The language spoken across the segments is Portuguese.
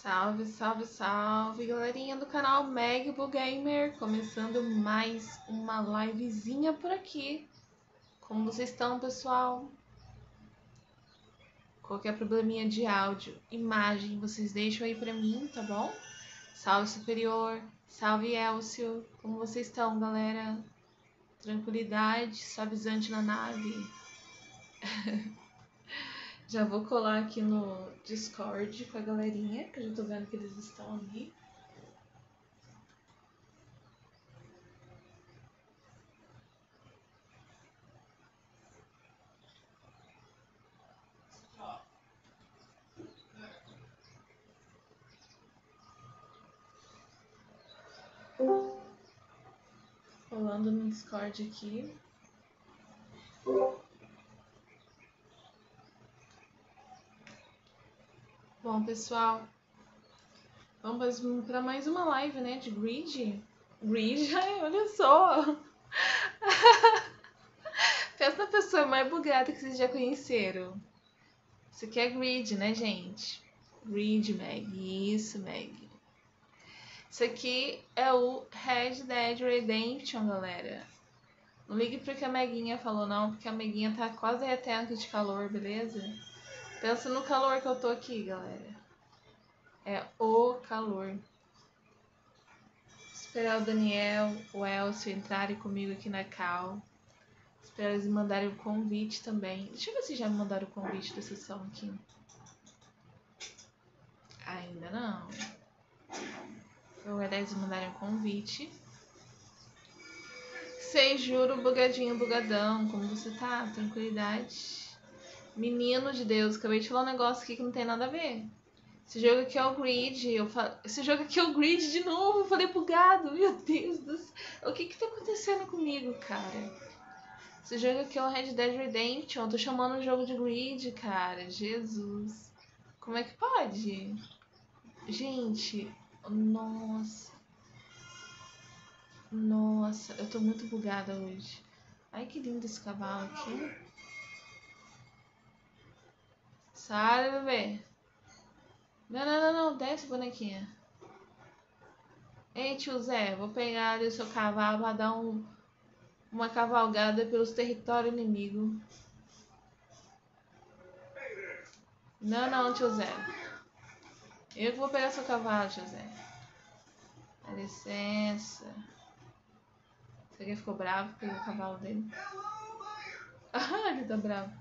Salve, salve, salve, galerinha do canal Megbo Gamer, começando mais uma livezinha por aqui. Como vocês estão, pessoal? Qualquer probleminha de áudio, imagem, vocês deixam aí pra mim, tá bom? Salve, Superior, salve, Elcio, como vocês estão, galera? Tranquilidade, suavizante na nave. Já vou colar aqui no Discord com a galerinha, que eu já tô vendo que eles estão ali. Rolando no Discord aqui. Bom, pessoal, vamos para mais uma live, né, de Grid. Grid, ai, olha só. Pensa na pessoa mais bugada que vocês já conheceram. Isso aqui é Grid, né, gente? Grid, Meg. Isso, Meg. Isso aqui é o Red Dead Redemption, galera. Não ligue pro que a Meguinha falou, não, porque a Meguinha tá quase derretendo de calor, beleza? Pensa no calor que eu tô aqui, galera. É o calor. Esperar o Daniel, o Elcio entrarem comigo aqui na call. Esperar eles me mandarem o convite também. Deixa eu ver se já me mandaram o convite da sessão aqui. Ainda não. Vou aguardar eles me mandarem o convite. Sei, juro, bugadinho, bugadão. Como você tá? Tranquilidade. Menino de Deus, acabei de falar um negócio aqui que não tem nada a ver. Esse jogo aqui é o Grid. Esse jogo aqui é o Grid de novo. Eu falei bugado. Meu Deus do céu. O que tá acontecendo comigo, cara? Esse jogo aqui é o Red Dead Redemption. Eu tô chamando o jogo de Grid, cara. Jesus. Como é que pode? Gente. Nossa. Nossa. Eu tô muito bugada hoje. Ai, que lindo esse cavalo aqui. Sai, bebê. Não, não, não, não. Desce, bonequinha. Ei, tio Zé. Vou pegar ali o seu cavalo pra dar uma cavalgada pelos territórios inimigos. Não, não, tio Zé. Eu que vou pegar seu cavalo, tio Zé. Dá licença. Você que ficou bravo pelo cavalo dele? Ah, ele tá bravo.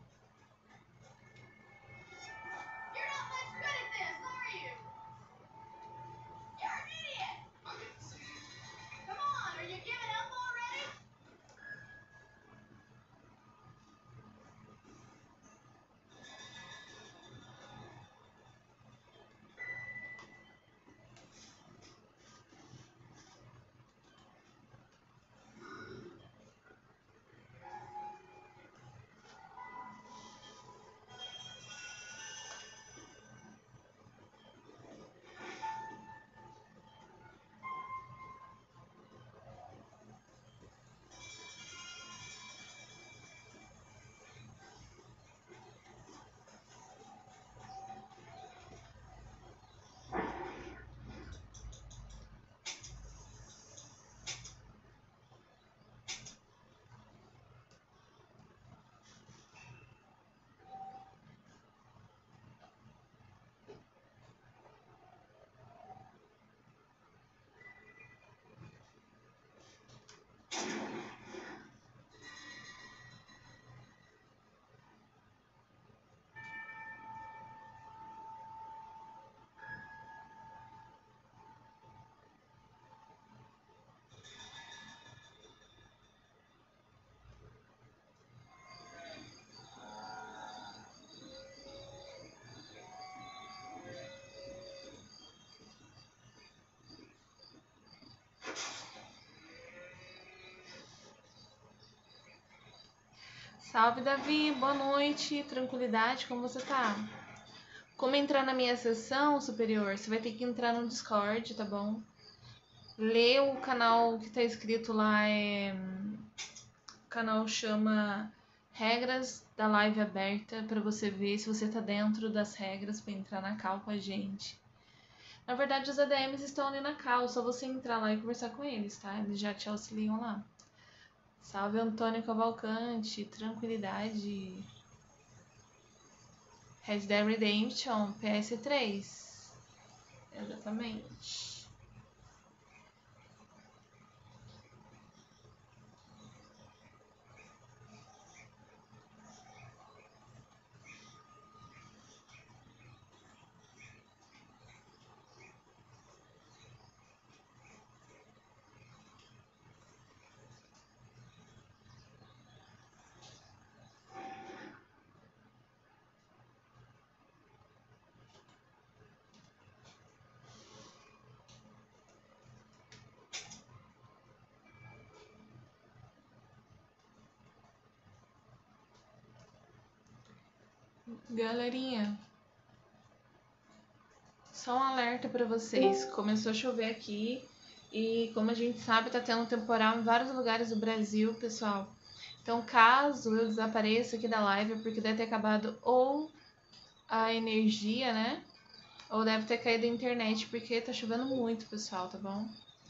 Salve, Davi. Boa noite. Tranquilidade, como você tá? Como entrar na minha sessão superior? Você vai ter que entrar no Discord, tá bom? Lê o canal que tá escrito lá, o canal chama Regras da Live Aberta, pra você ver se você tá dentro das regras pra entrar na call com a gente. Na verdade, os ADMs estão ali na cal, só você entrar lá e conversar com eles, tá? Eles já te auxiliam lá. Salve Antônio Cavalcante, tranquilidade. Red Dead Redemption, PS3. Exatamente. Galerinha, só um alerta para vocês. Começou a chover aqui e, como a gente sabe, tá tendo um temporal em vários lugares do Brasil, pessoal. Então, caso eu desapareça aqui da live, é porque deve ter acabado ou a energia, né? Ou deve ter caído a internet, porque tá chovendo muito, pessoal, tá bom?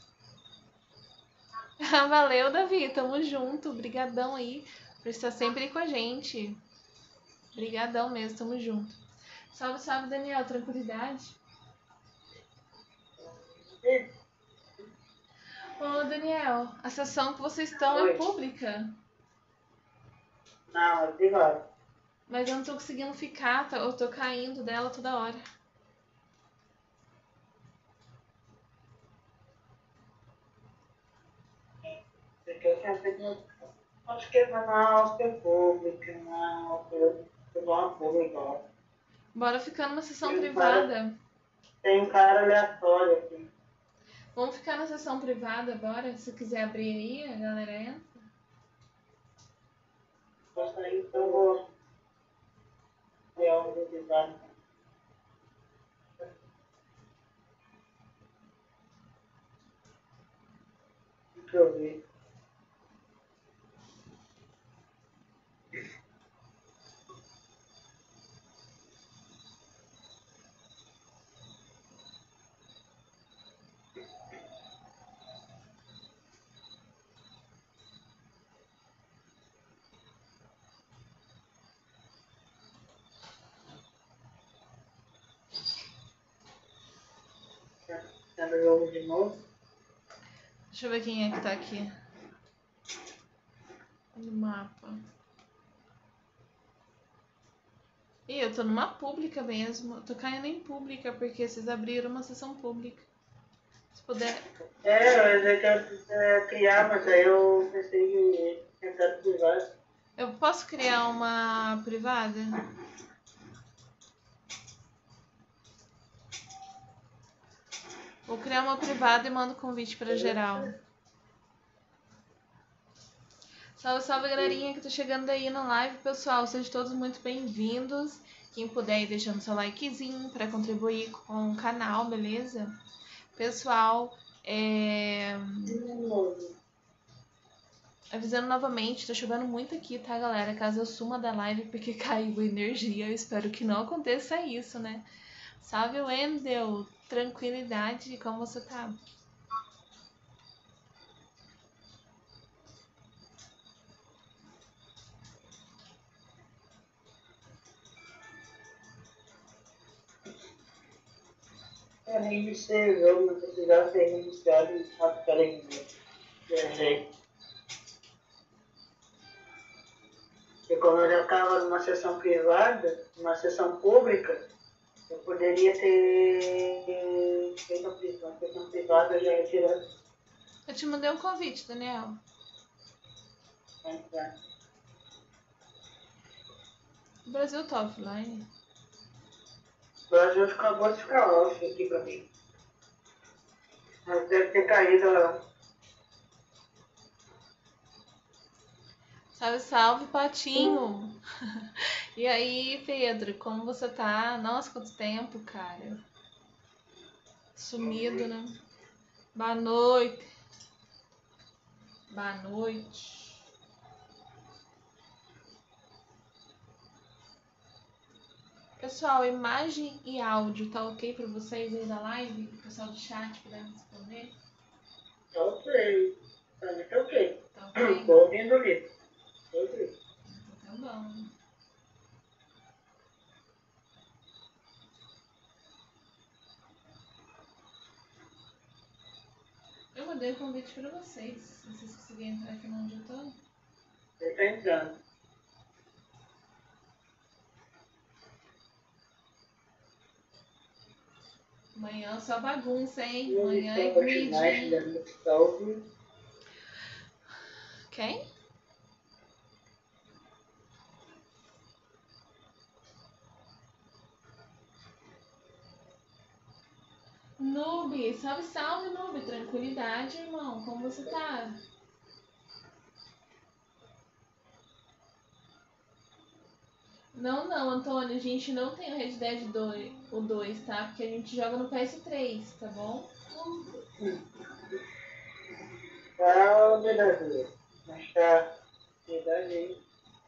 Valeu, Davi. Tamo junto. Brigadão aí por estar sempre aí com a gente. Brigadão mesmo, tamo junto. Salve, salve, Daniel. Tranquilidade? Ô, Daniel, a sessão que vocês estão é pública? Não, é privado. Mas eu não tô conseguindo ficar, eu tô caindo dela toda hora. Porque eu sempre acho que não é pública, não, eu vou uma pública. Bora ficar numa sessão Tem privada. Tem um cara aleatório aqui. Vamos ficar na sessão privada, bora? Se quiser abrir aí, a galera entra. Posso aí, então vou criar um privado. Deixa eu ver. Tá no jogo de novo? Deixa eu ver quem é que tá aqui. No mapa. Ih, eu tô numa pública mesmo. Eu tô caindo em pública porque vocês abriram uma sessão pública. Se puder. Eu quero criar, mas aí eu pensei em tentar privado. Eu posso criar uma privada? Vou criar uma privada e mando convite pra geral. Salve, salve, galerinha que tá chegando aí na live, pessoal. Sejam todos muito bem-vindos. Quem puder ir deixando seu likezinho para contribuir com o canal, beleza? Pessoal, avisando novamente, tá chovendo muito aqui, tá, galera? Caso eu suma da live porque caiu a energia, eu espero que não aconteça isso, né? Salve, Wendel! Tranquilidade, como você tá? Eu reiniciei o jogo, não precisava ser reiniciado e só ficar em jeito. Porque como eu já estava numa sessão privada, numa sessão pública, eu poderia ter feito uma sessão privada e já retirado. Eu te mandei um convite, Daniel. O Brasil tá offline. O Brasil acabou de ficar off aqui pra mim. Mas deve ter caído lá. Salve, salve, Patinho! E aí, Pedro, como você tá? Nossa, quanto tempo, cara. Sumido, né? Boa noite. Boa noite. Pessoal, imagem e áudio, tá ok pra vocês aí da live? O pessoal do chat puder responder? Tá ok. Pra mim tá ok. Tá ok? Tô ouvindo ali. Tô ouvindo. Então tá bom. Eu mandei o convite pra vocês. Se vocês conseguirem entrar aqui onde eu tô. Ele tá entrando. Amanhã só bagunça, hein? Eu Amanhã é estou demais grid. dando salve. Quem? Noob, salve, salve, Noob. Tranquilidade, irmão. Como você tá? Não, não, Antônio. A gente não tem o Red Dead 2, o 2, tá? Porque a gente joga no PS3, tá bom? Tá, beleza. Mas tá. Verdade aí.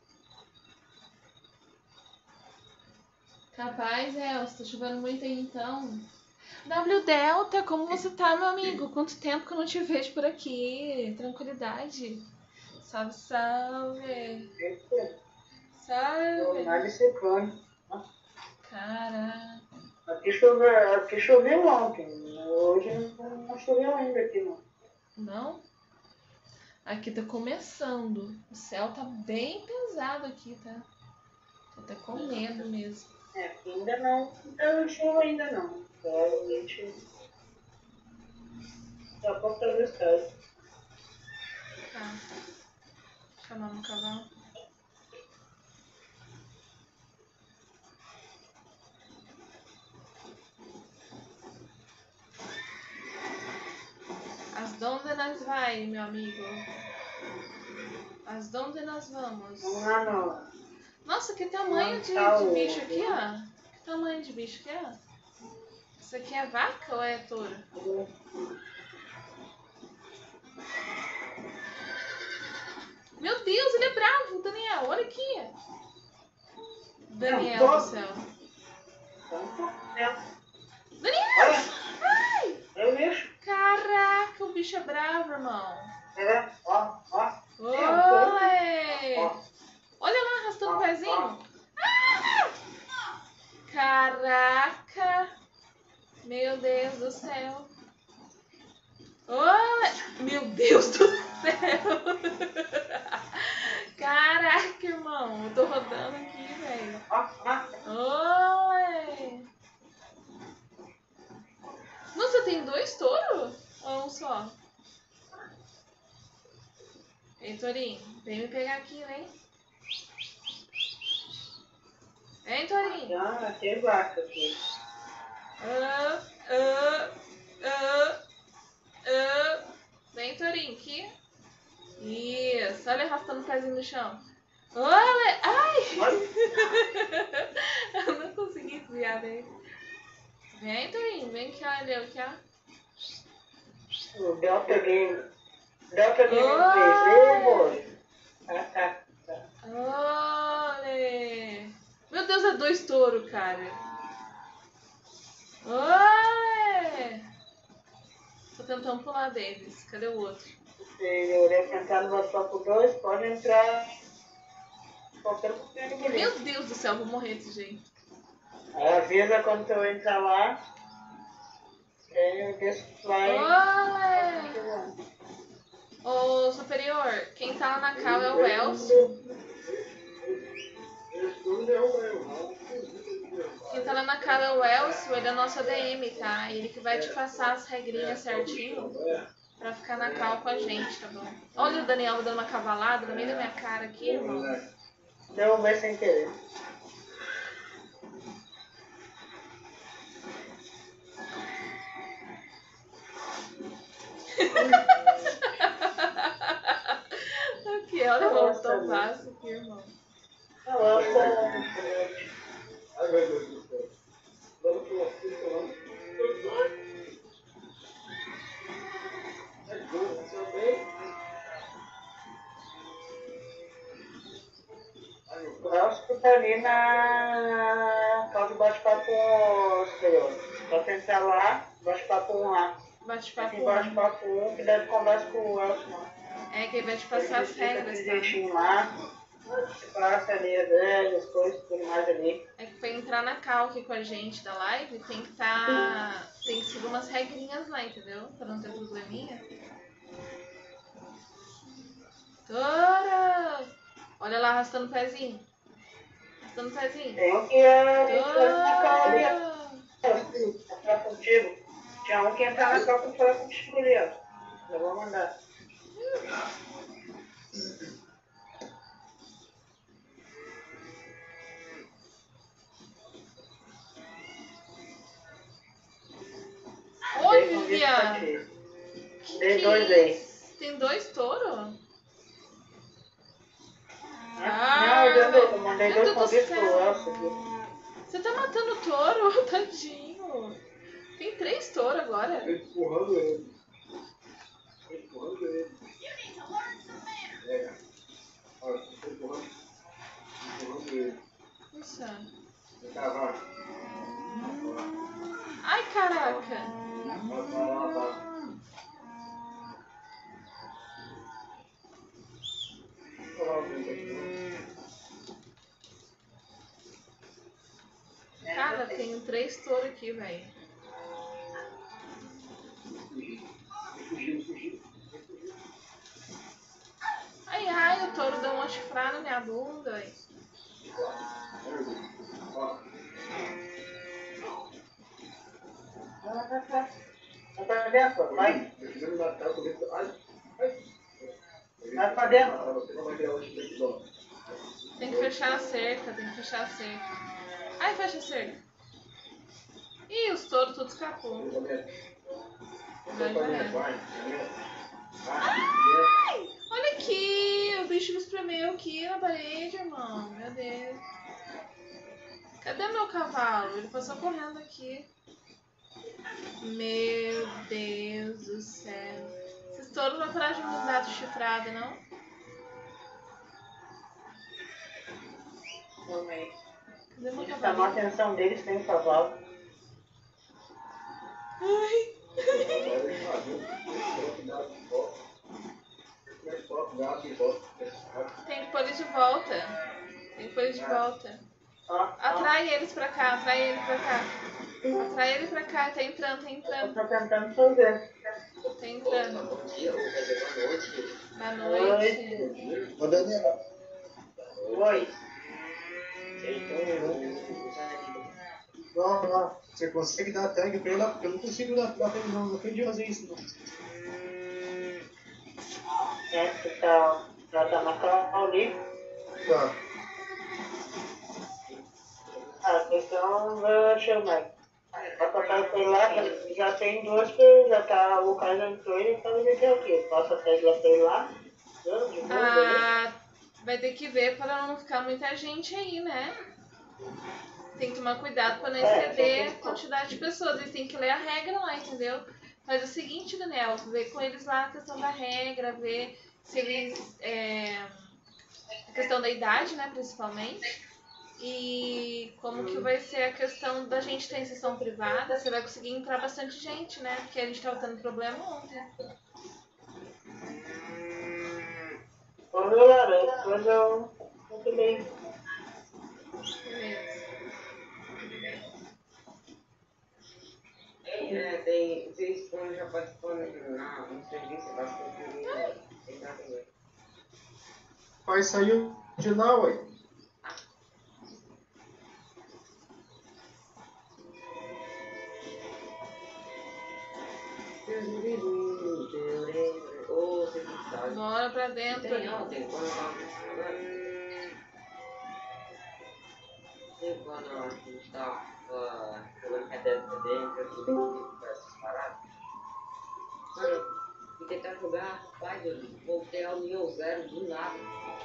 Capaz, Elcio. Tá chovendo muito aí, então. W Delta, como você tá, meu amigo? Quanto tempo que eu não te vejo por aqui? Tranquilidade. Salve, salve. Eita, Salve. normal e ciclone. Caraca. Aqui choveu ontem. Hoje não choveu ainda aqui, não. Não? Aqui tá começando. O céu tá bem pesado aqui, tá? Tô até com medo mesmo. É, aqui ainda não. Não chuva ainda não. Provavelmente. Daqui a pouco talvez caia. Tá. Chamar um cavalo. As donde nós vai, meu amigo? As donde nós vamos? Vamos lá, não. Nossa, que tamanho de bicho aqui, ó. Que tamanho de bicho que é? Isso aqui é vaca ou é touro? Meu Deus, ele é bravo, Daniel. Olha aqui. Daniel do céu. Daniel! Olha, Ai! é o bicho. Caraca, o bicho é bravo, irmão. É, ó. Oi! Ó. Olha lá, arrastando o pezinho. Ah! Caraca! Meu Deus do céu. Olha! Meu Deus do céu! Caraca, irmão. Eu tô rodando aqui, velho. Oi! Nossa, tem 2 touros? Ou um só? Ei, Torinho, vem me pegar aqui, vem. Hein, Torinho? Ah, tem vaca aqui. Vem, Torinho, aqui. Isso, olha arrastando o pezinho no chão. Olha! Ai! Eu não consegui desviar dele. Vem, Torinho, vem aqui, olha aqui, ó. O Delta Game 3. Ei, boy. Tá. Olha! Meu Deus, é 2 touros, cara. Olha! Tô tentando pular deles. Cadê o outro? Se eu tentar no WhatsApp 2, pode entrar qualquer coisa bonito. Meu Deus do céu, vou morrer desse jeito. Avisa quando eu entrar lá. Eu desço lá e... Olha! Ô, superior, quem tá lá na cal é o Elcio. Quem tá lá na cal é o Elcio, ele é nosso ADM, tá? Ele que vai te passar as regrinhas certinho pra ficar na cal com a gente, tá bom? Olha o Daniel dando uma cavalada no meio da minha cara aqui, irmão. Derrubei sem querer. Aqui, olha o voltão vaso aqui, irmão. Ai, meu Deus do céu. Vamos que eu assisto lá. O Elcio tá ali na canal de bate-papo com Senhor. Só que entrar lá, bate-papo 1 lá. Bate-papo Tem bate-papo 1 que deve conversa com o Elson. É, que vai te passar as regras, tá? Jeitinho lá, você passa ali as regras, coisas, tudo mais ali. É que pra entrar na call aqui com a gente da live, tem que tem que seguir umas regrinhas lá, entendeu? Pra não ter probleminha. Touro! Olha lá, arrastando o pezinho. Arrastando o pezinho. Tem um que é na call ali, Touro! entrar contigo. Tinha um que entrar na call pra falar contigo ali, ó. Eu vou mandar. Olha! Tem dois aí. Tem 2 touros? Não, eu mandei meu 2 Deus do convites pro céu. Elson aqui. Você tá matando o touro? Tadinho. Tem 3 touros agora. Empurrando ele. Empurrando ele. É. Olha, empurrando ele. Nossa. Vem cá, vai. Ai, caraca. Vai. Cara, tenho 3 touros aqui, velho. Fugiu. Ai, ai, o touro deu uma chifrada na minha bunda, velho. Ó. Vai pra dentro, vai. Precisando da tela, Vai pra dentro. Você não vai criar o time aqui, não. Tem que fechar a cerca, Ai, fecha a cerca. Ih, os touros tudo escapou. Ai, olha aqui, o bicho me espremeu aqui na parede, irmão. Meu Deus. Cadê meu cavalo? Ele passou correndo aqui. Meu Deus do céu. Esses touros não vão parar de me dar de chifrada, não? Calma aí. Cadê meu Chamar a cavalo? atenção deles, tem um cavalo. Ai. Tem que pôr ele de volta. Atrai eles pra cá, Atrai ele pra cá, tá entrando. Eu tô tentando fazer. Tá entrando. Bom dia, ou quer dizer boa noite. Boa noite. Ô, Daniel. Oi. Vocês estão Não. Você consegue dar tag pra ela? Porque eu não consigo dar pra ele, não. Não aprendi a fazer isso, não. Essa tá na call ali. Tá. A questão da chamar. Vai passar por lá, já tem 2 que já tá, o cara já entrou e tá vendo aqui o quê? Passa a tag lá pra ele lá. De novo, Ah, vai ter que ver para não ficar muita gente aí, né? Tem que tomar cuidado para não exceder a quantidade de pessoas. Eles têm que ler a regra lá, entendeu? Faz o seguinte, Daniel, vê com eles lá a questão da regra, ver se eles... a questão da idade, né, principalmente. E como que vai ser a questão da gente ter em sessão privada, você vai conseguir entrar bastante gente, né? Porque a gente tava tendo problema ontem. Ô, galera, depois eu bem. Beleza. Vocês estão já participando no serviço, eu acho que eu queria entrar também. Pai saiu de lá, ué. Ô, você que sabe. Bora pra dentro. Tem ontem, quando eu tava agora. Quando a gente tava jogando caderno pra dentro, eu tive que ficar disparado. Mano, fui tentar jogar, rapaz, eu voltei ao nível 0 do nada.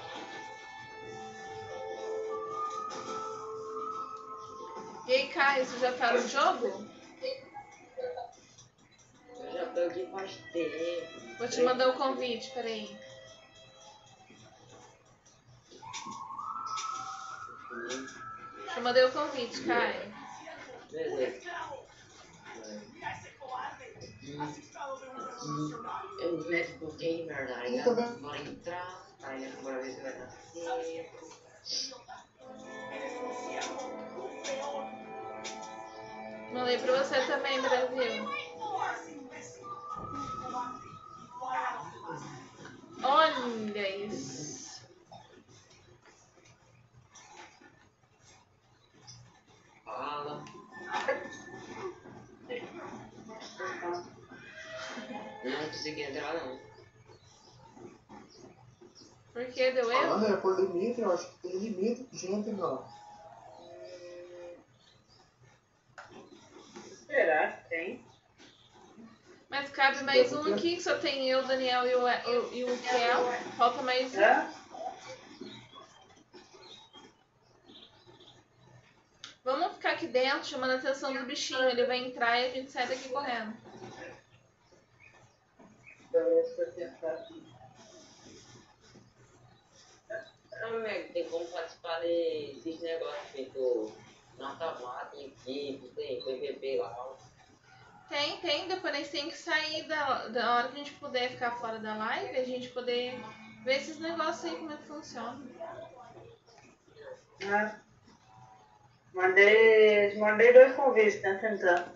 E aí, Caio, você já tá no jogo? Eu já tô aqui faz tempo. Vou te mandar o convite, peraí. Deixa Eu mandei o convite, Caio. Beleza. Eu me meto com gamer, tá ligado? Bora entrar, aí né, bora ver se vai dar certo. Mandei pra você também, Brasil. Olha isso. Fala. Não consegui entrar não. Por que deu erro? Falando, é por limite, eu acho que tem limite de gente não. Será que tem? Mas cabe mais um aqui, que só tem eu, Daniel e o Kel. Falta mais um. É? Vamos ficar aqui dentro chamando a atenção do bichinho. Ele vai entrar e a gente sai daqui correndo. Deixa eu tentar aqui. Não, Meg, tem como participar desses negócios feito na Tabata, em equipe, tem PVP lá. Tem. Depois a gente tem que sair da hora que a gente puder ficar fora da live, a gente poder ver esses negócios aí, como é que funciona. Né? Mandei 2 convites, tenta entrar.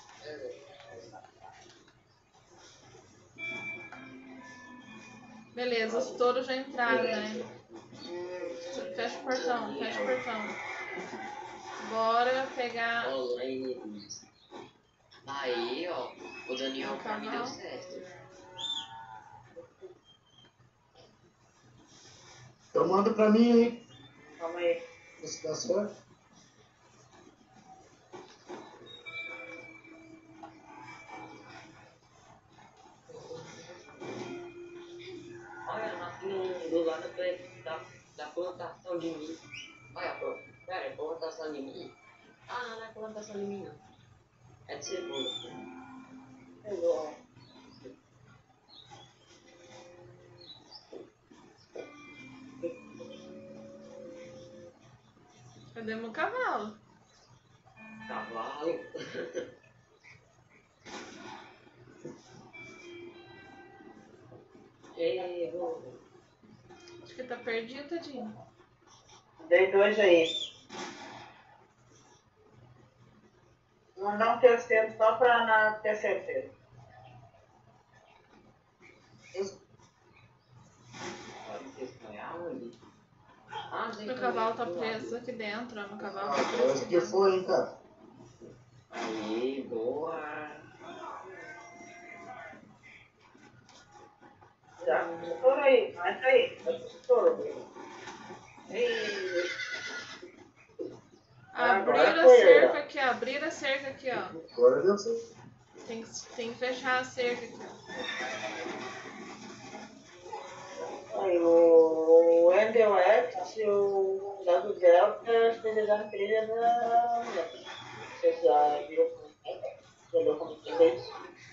Beleza, os touros já entraram, né? Fecha o portão. Bora pegar. Online. Aí, ó, o Daniel pra mim deu certo. Então manda pra mim aí. Calma aí. Se dá certo. Olha, do lado da plantação de milho. Olha, pera, é plantação de milho? Ah, não é plantação de milho, não. É de cebola. Pegou. Cadê meu cavalo? Cavalo. Chegou. Acho que tá perdido, tadinho. Dei 2 aí. Vou mandar um terceiro só pra ter certeza. Pode ser espanhol ali. Ah, Meu cavalo tá preso aqui dentro, ó. Meu cavalo tá preso Parece aqui que dentro. foi, hein, cara. Aí, boa. Já. Estoura aí. Entra aí. Estoura. Ei, Abrir a cerca aqui, ó. Abrir a cerca aqui, ó. Agora deu certo. Tem que fechar a cerca aqui, ó. Aí o Ender West e o Dado Delta estão na trilha da mulher. Você já viu como é? Já viu como é isso?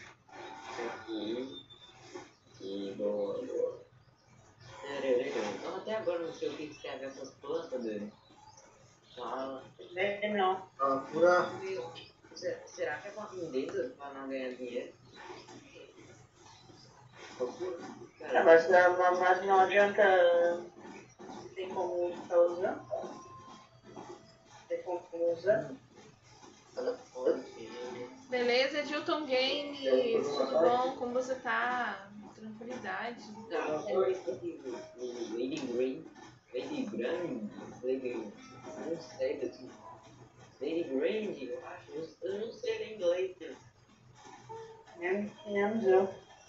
aqui, boa. Não, até agora não sei o que serve essas plantas dele. Fala. Nem não. Ah, pura. Será que é pra vender pra não ganhar dinheiro? É, mas não adianta. Tem como estar usando? Tem como usar? Beleza, Edilton Games, tudo bom? Como você tá? Tranquilidade. Não sei daqui. Lady Grande, eu acho. Eu não sei ler inglês. Menos eu.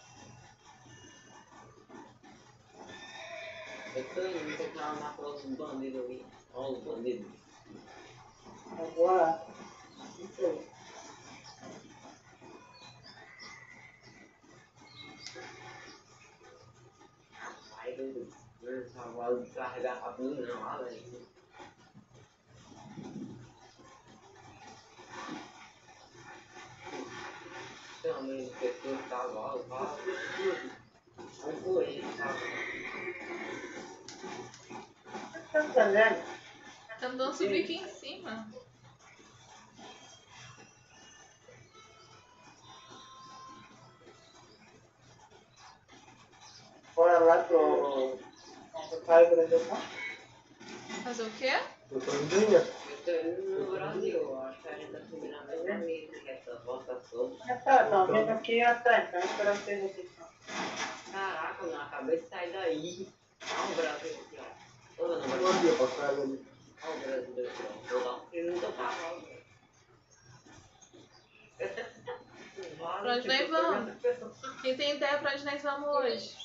Eu tô indo tentar matar os bandidos ali. Olha os bandidos. Agora. Isso aí. Sai do cavalo de carregar rápido não, olha aí. Também pessoas de cavalo, fala tudo. Vai correr, cavalo. O que você tá fazendo? Tentando subir aqui em cima. Bora lá que eu pai Brasil. Fazer o quê? Eu tô indo aí, ó. Eu tô indo no Brasil, acho que a gente tá subindo na mesma mídia que essa volta toda. Tá vendo aqui atrás, então esperando vocês aqui. Caraca, eu acabei de sair daí. Olha o Brasil aqui, ó. Tô vendo o Olha Brasil. ali, ó, pra trás ali. Olha o Brasil aqui, ó. Vou dar um tiro no teu cavalo, velho. Pra onde nós vamos? Quem tem ideia pra onde nós vamos hoje?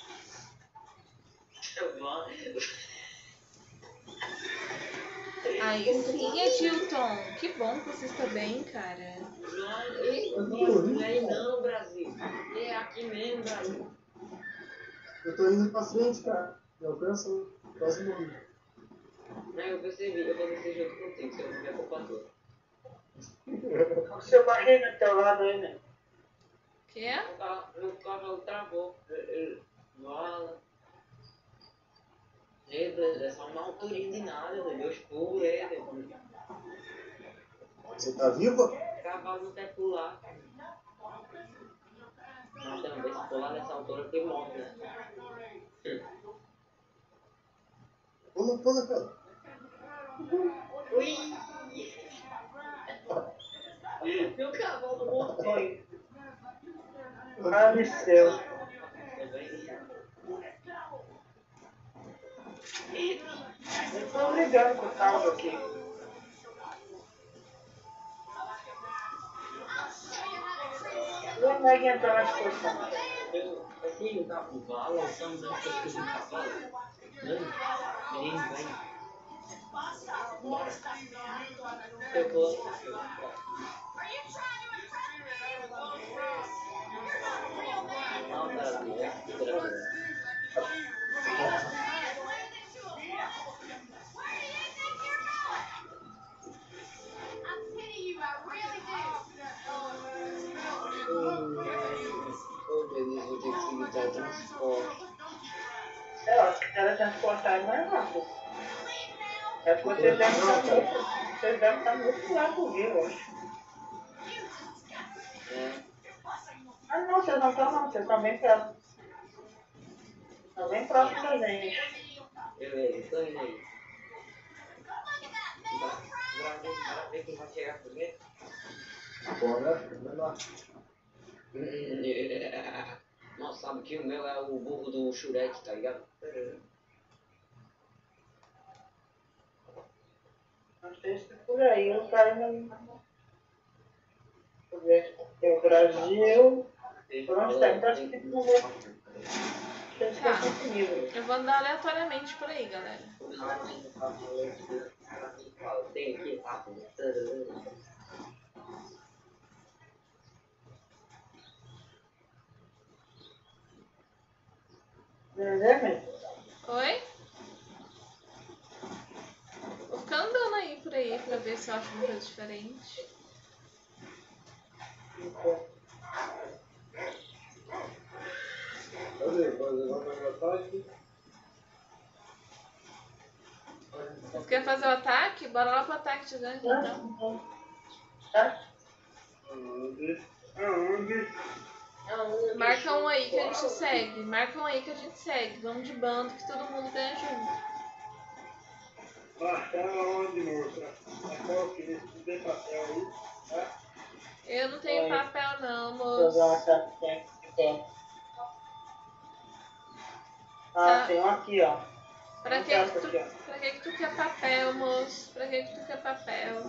Aí sim, Edilton. Que bom que você está bem, cara. Não é aí não, Brasil. É aqui mesmo, Brasil. Eu tô indo pra frente, cara. Me alcança, quase morri. Não, eu percebi, eu vou descer junto contigo, se eu não me culpa toda. O seu barriga do teu lado aí, né? Quê? Meu cavalo travou. Vala. É só uma alturinha de nada, eu escuro ele. Você tá viva? O cavalo não quer pular. Mas também se pular nessa altura que morre, né? Pula, cara. Ui! Meu cavalo morreu. Faleceu. Eu tô brigando com o carro aqui. Não vai entrar na discussão. Assim, o cavalo, estamos nas coisas do cavalo. Menino, vem. Bora. Eu vou. Não, Brasil. Oh, beleza, vou ter que seguir teletransporte. Eu acho que teletransportar é mais rápido. Acho que vocês devem estar muito lá do Rio, eu acho. É. Ah, não, vocês não estão, não. Vocês estão bem próximos. Estão bem próximos da gente. Beleza, tô indo aí. Bora ver quem vai chegar primeiro. Bora, vai lá. Nossa, sabe que o meu é o burro do Shurek, tá ligado? Não sei se por aí o cara não. Deixa eu ver. Tem o Brasil. Por onde tá? Então acho que tem que ver. Tem que Tá. ter disponível. Eu vou andar aleatoriamente por aí, galera. Tem aqui, rápido. Beleza? Oi? Vou ficar andando aí por aí pra ver se eu acho uma coisa diferente. Cadê? Vai levar pra ataque. Vocês querem fazer o ataque? Bora lá pro ataque de gangue, então. Tá? Marca um aí que a gente segue. Marca um aí que a gente segue. Vamos de bando que todo mundo ganha junto. Marcar onde, moça? Marcar o quê? Não tem papel aí, tá? Eu não tenho papel não, Deixa eu ver uma moço. carta que tem. Ah, Tá. tem um aqui, ó. Pra que Carta que aqui, ó. tu quer papel, moço? Pra que tu quer papel?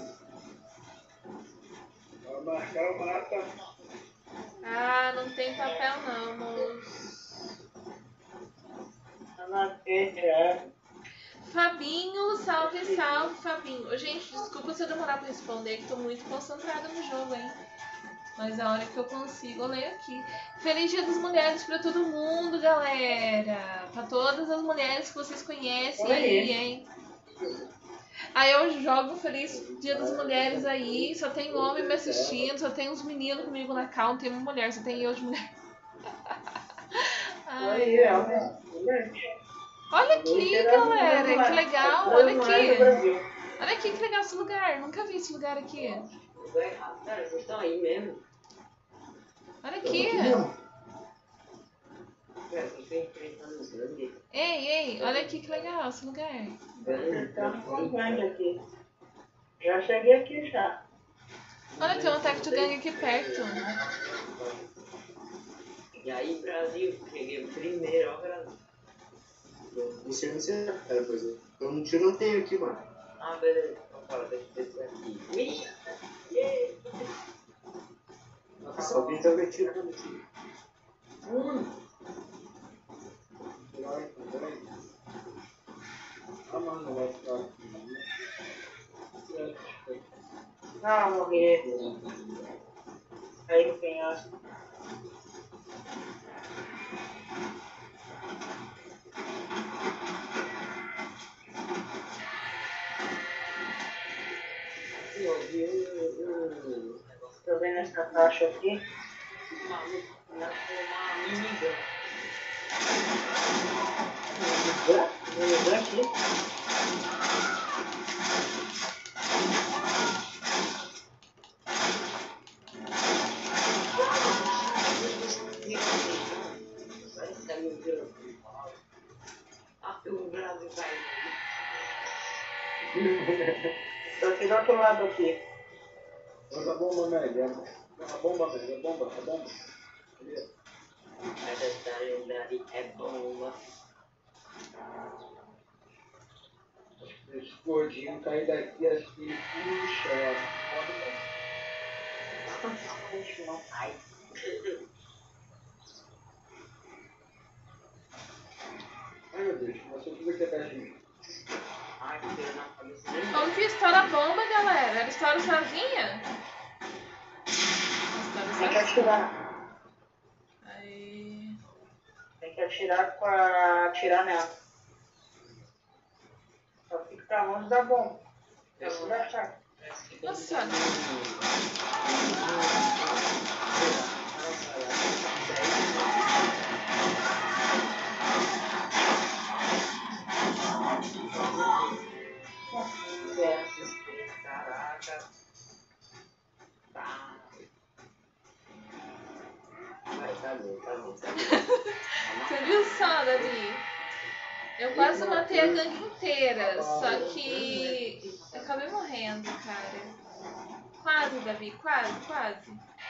Vai marcar o mapa. Ah, não tem papel não, moço. Tá na frente, é. Fabinho, salve, salve, Fabinho. Ô, gente, desculpa se eu demorar pra responder, que tô muito concentrada no jogo, hein? Mas a hora que eu consigo, eu leio aqui. Feliz Dia das Mulheres pra todo mundo, galera. Pra todas as mulheres que vocês conhecem aí, hein? Aí eu jogo Feliz Dia das Mulheres aí, só tem homem me assistindo, só tem uns meninos comigo na cal, não tem uma mulher, só tem eu de mulher. Ai, Aí, é, ó. olha aqui, galera, que legal, olha aqui. Olha aqui que legal esse lugar. Nunca vi esse lugar aqui. Lugar errado. Cara, vocês estão aí mesmo. Olha Eu tô aqui. aqui mesmo. Cara, vocês estão enfrentando os gangues. Ei, olha aqui que legal esse lugar. Estamos com gangue aqui. Já cheguei aqui já. Olha, tem um ataque de gangue aqui perto. E aí, Brasil, cheguei primeiro, ó, Brasil. Você não sei, cara, pois é. Eu não tiroteio aqui, mano. Ah, beleza. Então, fala, deixa eu descer aqui. Ih! Nossa, alguém tá metido no time. Ah, mano, não vai ficar aqui. Não, morri. Aí no penhasco. Eu vi um negócio Tô vendo essa caixa aqui. de maluco, uma minigun. Vou aqui. Ah, o Brasil vai. Tô aqui do outro lado aqui. Manda a bomba, velho. A bomba, velho. A bomba. Cadê? Essa lendária é bomba. Esse gordinho cair daqui assim, puxa, Não. Ai. ai meu Deus, começou tudo aqui atrás de mim. Ai, que tiro na cabeça nem Como que estoura a bomba, galera? Ela estoura sozinha? Estoura Tem que sozinha. atirar. Aí. Tem que atirar pra atirar nela. Só fica pra longe da bomba. Pra não deixar. Nossa. Caraca. Tá. Vai, cadê? Você viu só, Davi? Eu quase matei a gangue inteira, só que eu acabei morrendo, cara. Quase, Davi, quase. Agora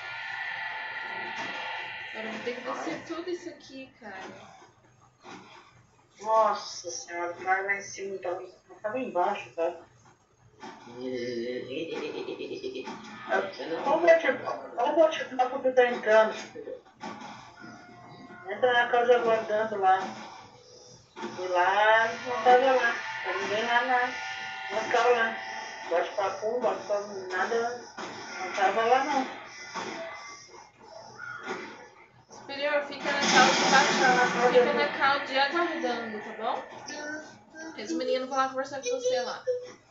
eu vou ter que descer tudo isso aqui, cara. Nossa senhora, o cara lá em cima tava embaixo, tá? Olha o bate-papo que tá entrando. Entra na casa aguardando lá. E lá, não tava lá. Tá ninguém lá, não ficava lá. Bate-papo, nada, não tava lá não. Superior, fica na cal de baixo, fica na cal de aguardando, tá bom? Esse menino vai lá conversar com você lá.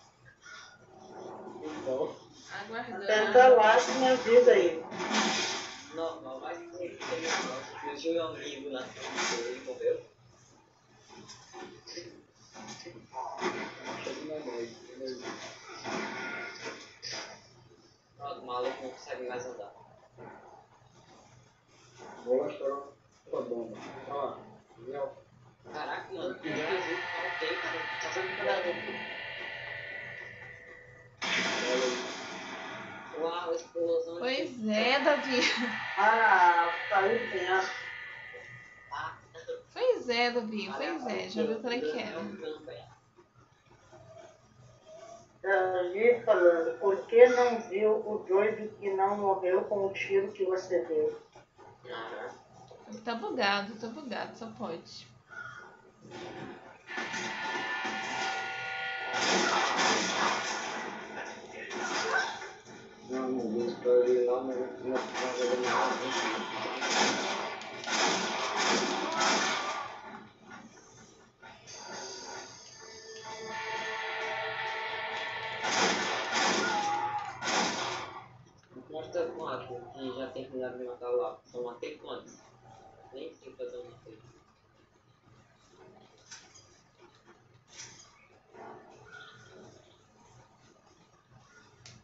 Então, Aguardando. Tenta lá que me avisa aí. Não, vai ser eu tinha um amigo lá que ele morreu. chegou na noite. Pronto, o maluco não consegue mais andar. Vou lá estourar uma bomba. Olha lá. Entendeu? Caraca, mano, o Brasil não tem, cara. Tá sendo Brasil. Uau, explosão de... Pois é, Davi. Ah, saiu do penhasco. Ah, Pois é, Davi, pois é. Já viu como é que era. Davi falando, por que não viu o doido que não morreu com o tiro que você deu? Tá bugado, só pode. Não, meu Deus, pra ele lá, mas não vai jogar nada. Mostra quanto que já terminaram de matar lá. Só matei quantos? Nem sei fazer uma coisa.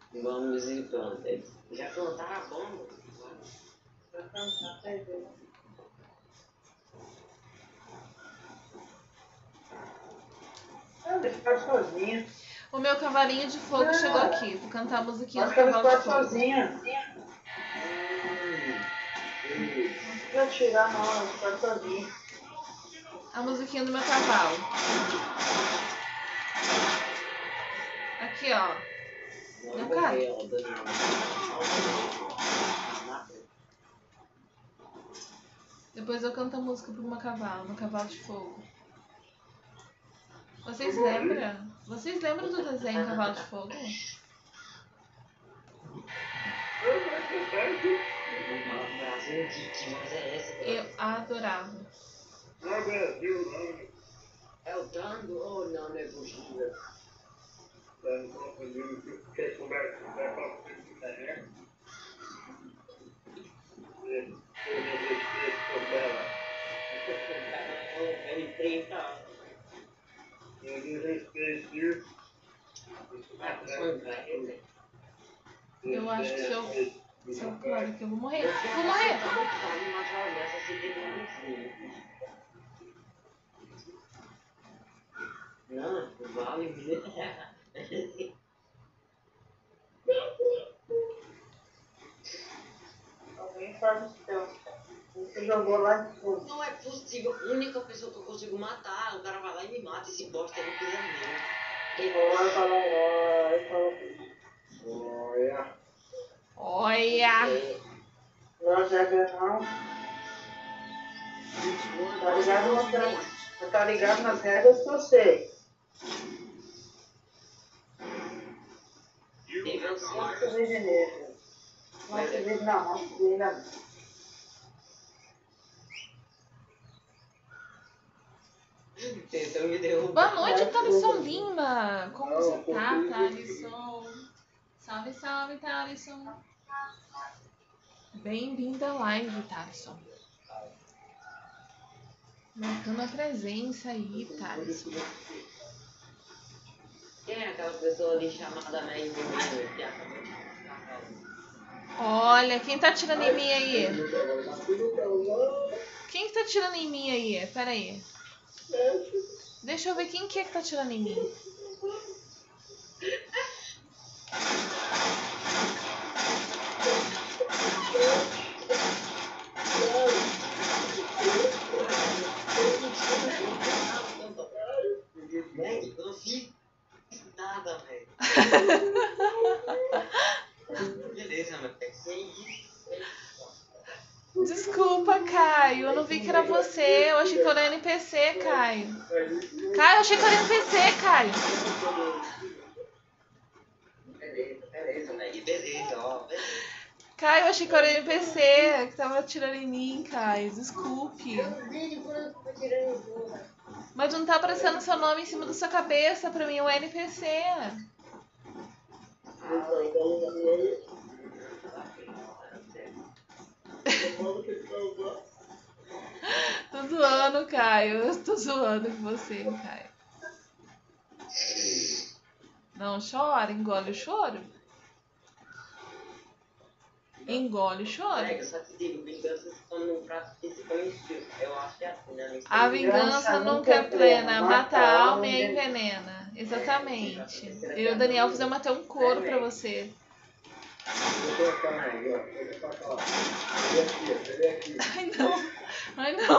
Vamos e planta. Já plantaram a bomba? Pra cantar, tá vendo? Ah, ele ficar sozinha. O meu cavalinho de fogo chegou aqui. Vou cantar a musiquinha do Acho que ela cavalo de ficou fogo. sozinha. Não precisa tirar, não. Ela ficou sozinha. A musiquinha do meu cavalo. Aqui, ó. Meu cara. Depois eu canto a música pro meu cavalo de fogo. Vocês lembram? Vocês lembram do desenho Cavalo de Fogo? Brasil, que voz é essa? Eu adorava. É o Tango? Oh, não, não é possível. Eu acho que se eu claro que eu vou morrer. Vou morrer! Não, vale. Alguém faz o seu. Você jogou lá de fogo. Não é possível. A única pessoa que eu consigo matar, o cara vai lá e me mata. Esse bosta não precisa mesmo. Olha, fala, Olha. Olha! não, Jagger, não. Tá ligado nas regras que eu sei. Não se vive nele. Não se vive na mão, se vive na mão. Tentou me derrubar. Boa noite, Thalisson Lima! Como você tá, Thalisson? Salve, salve, Thalisson! Bem-vindo à live, Thalisson. Marcando a presença aí, Thalisson. Quem é aquela pessoa ali chamada Mary Bonner que acabou de Olha, quem tá atirando em mim aí? Quem que tá atirando em mim aí? Pera aí. Deixa eu ver quem que é que tá atirando em mim. Velho, eu não fiz nada, velho. Beleza, mas é que é isso. Desculpa, Caio. Eu não vi que era você. Eu achei que era NPC, Caio. Caio, eu achei que era NPC, Caio. Beleza, velho. Beleza, ó. Caio, eu achei que era NPC que tava atirando em mim, Caio. Desculpe. Mas não tá aparecendo seu nome em cima da sua cabeça. Pra mim é um NPC. Tô zoando, Caio. Eu tô zoando com você, Caio. Não chora, engole o choro. Engole o choro. Eu só te digo, vingança se come num prato principalmente. Eu acho que é assim, né? A vingança nunca é plena. Mata a alma e a envenena. Exatamente. Eu e o Daniel fizemos até um coro pra você. Vou colocar aí, ó. Vou colocar, ó. Ele aqui. Ai, não. Ai, não.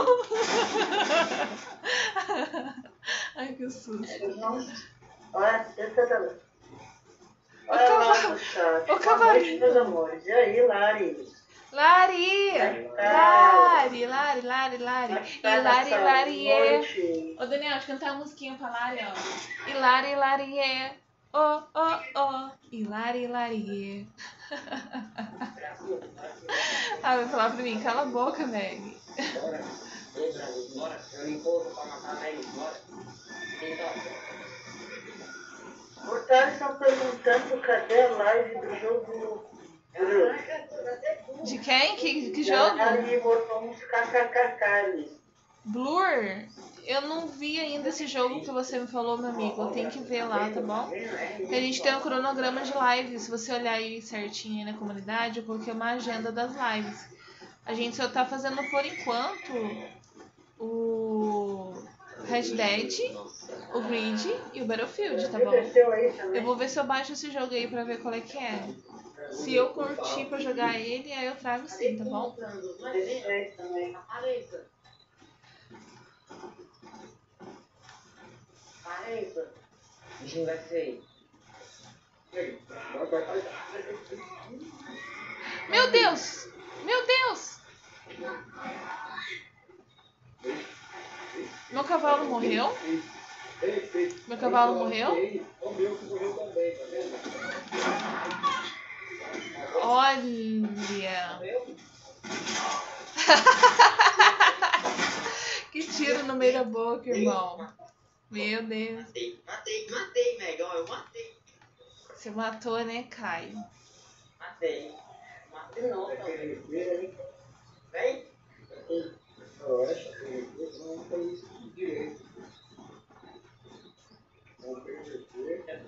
Ai, que susto. Olha, essa também. Ô, Olha lá cavalo- no chat. ô, Boa noite, cavalinho. meus amores. E aí, Lari? Lari! Lari, Lari, Lari, Lari. E Lari, Lari, é. Noite. Ô, Daniel, deixa eu cantar uma musiquinha pra Lari, ó. E Lari, Lari, é. Oh, oh, oh. E Lari, Lari, é. Ah, vai falar pra mim, cala a boca, Meg. Bora. Ei, Brasil, bora. Eu limpo pra matar a Mary, bora. Então, O Thales está perguntando cadê a live do jogo. De quem? Que jogo? Ele botou uns kkkk ali. Blur? Eu não vi ainda esse jogo que você me falou, meu amigo. Eu tenho que ver lá, tá bom? Porque a gente tem um cronograma de lives. Se você olhar aí certinho aí na comunidade, eu coloquei uma agenda das lives. A gente só tá fazendo por enquanto o Red Dead, o Grid e o Battlefield, tá bom? Eu vou ver se eu baixo esse jogo aí pra ver qual é que é. Se eu curtir pra jogar ele, aí eu trago sim, tá bom? A gente vai ser. Meu Deus! Meu Deus! Meu cavalo morreu? Meu cavalo morreu? Olha! Que tiro no meio da boca, irmão. Meu Deus. Matei, Megão, eu matei. Você matou, né, Caio? Matei não, também. Vem. Eu acho que eles não fazem isso direito. Vão perder.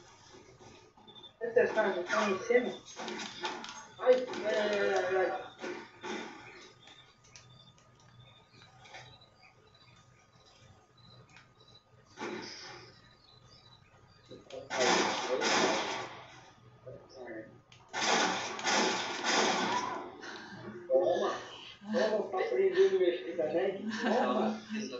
Vocês estão em cima? Ai. Toma pra aprender a mexer também. Toma.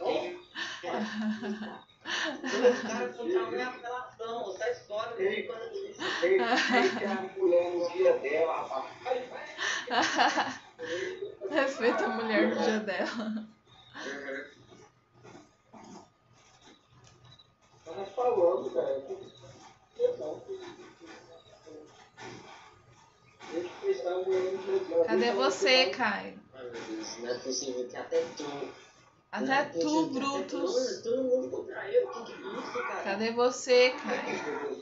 Os caras contra minha apelação, sai fora de quando eu disse. Tem a mulher no dia dela, rapaz. Respeita a mulher no dia dela. Tava falando, cara. Cadê você, Caio? Ai, meu Deus, não é possível que até tu. Até tu, Brutus. Todo mundo contra eu, que isso, cara? Cadê você, Caio?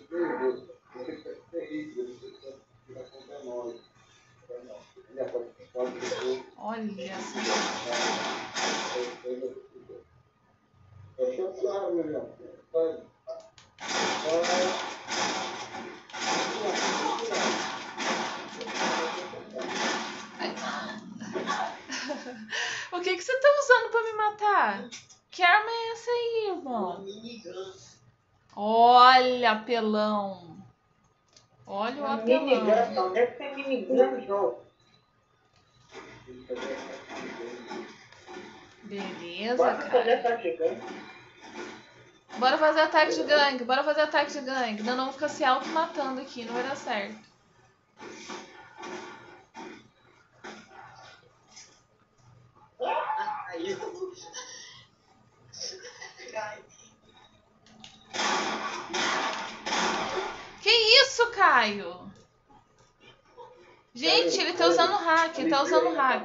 Olha o que você tá usando pra me matar? Que arma é essa aí, irmão? Olha, apelão. Olha o apelão. Minigun, onde é que tem minigun no jogo? Beleza, Bora fazer cara. ataque de gangue. Bora fazer ataque de gangue. Bora fazer ataque de gangue. Não, não fica se auto-matando aqui. Não vai dar certo. Aí. Que isso, Caio? Gente, ele tá usando hack. Tá usando hack.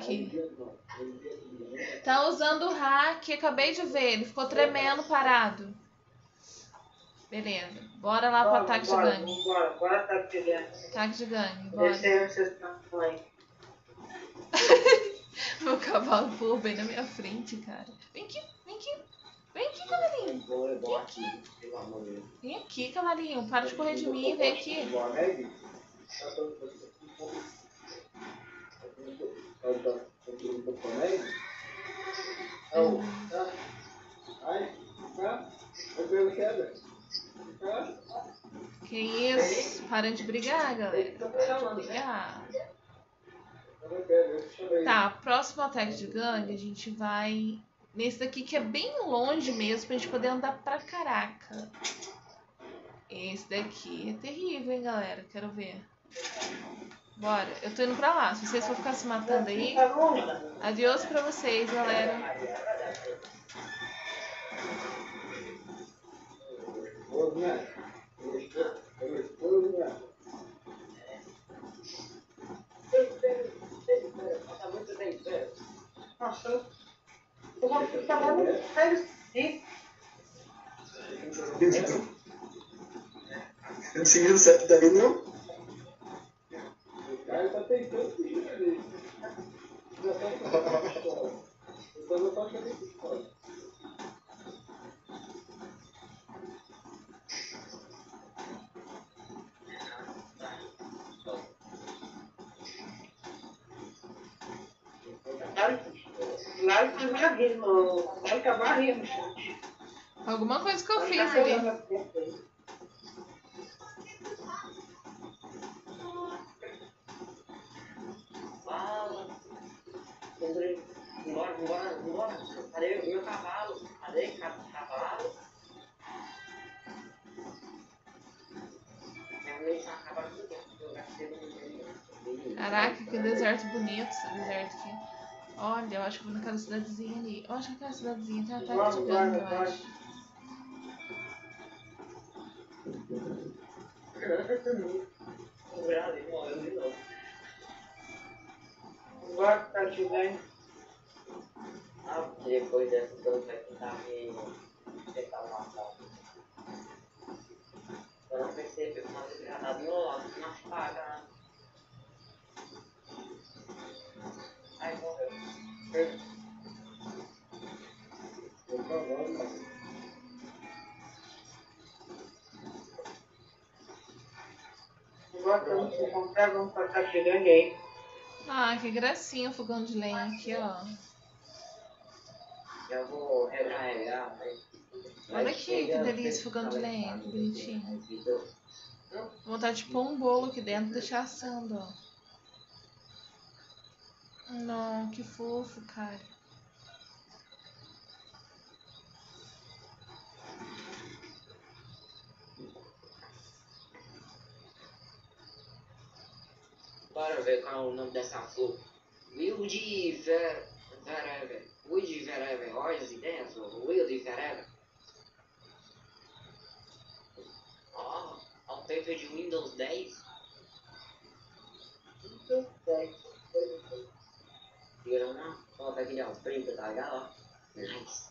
Tá usando hack. Acabei de ver. Ele ficou tremendo, parado. Beleza. Bora lá pro ataque de gangue. Bora ataque de gangue. Ataque de gangue. Bora. Esse aí vocês estão aí. Meu cavalo pulou bem na minha frente, cara. Vem aqui, vem aqui. Vem aqui, cavalinho. Vem aqui, cavalinho. Para de correr de mim, vem aqui. Que isso? Para de brigar, galera. Para de brigar. Tá, próximo ataque de gangue, a gente vai nesse daqui que é bem longe mesmo, pra gente poder andar pra caraca. Esse daqui é terrível, hein, galera? Quero ver. Bora, eu tô indo pra lá. Se vocês for ficar se matando aí, adiós pra vocês, galera. Nossa, eu vou ficar lá no sério, sim. Não seguiu certo daí, não? O cara tá tentando fugir ali. Já tá no Lá foi minha vida, vai acabar rindo, gente. Alguma coisa que eu fiz ali. Fala. Vambora. Cadê o meu cavalo? Cadê o cavalo? Minha mãe já acabaram tudo. Eu gastei no meio. Caraca, que deserto bonito esse deserto aqui. Olha, eu acho que eu vou naquela cidadezinha ali. Eu acho que aquela cidadezinha tem ataque de ganga, eu acho. Agora tá te vendo. Ah, depois dessa então vai tentar me tentar matar. Eu não percebi que uma desgranada no nas pagas. Ai, morreu. Agora estamos se comprar, vamos pra cá chegando aí. Ah, que gracinha o fogão de lenha aqui, ó. Eu vou recarregar, Olha aqui, que delícia, fogão de lenha, que bonitinho. Vou botar tipo um bolo aqui dentro e deixar assando, ó. Não, que fofo, cara. Bora ver qual é o nome dessa flor. Wild Verever. Wild Verever. Olha as ideias, Wild Verever. Ó, ao paper de Windows 10. Viram não? Ó, tá aqui, ó, o print, tá ligado? Ó. Nice.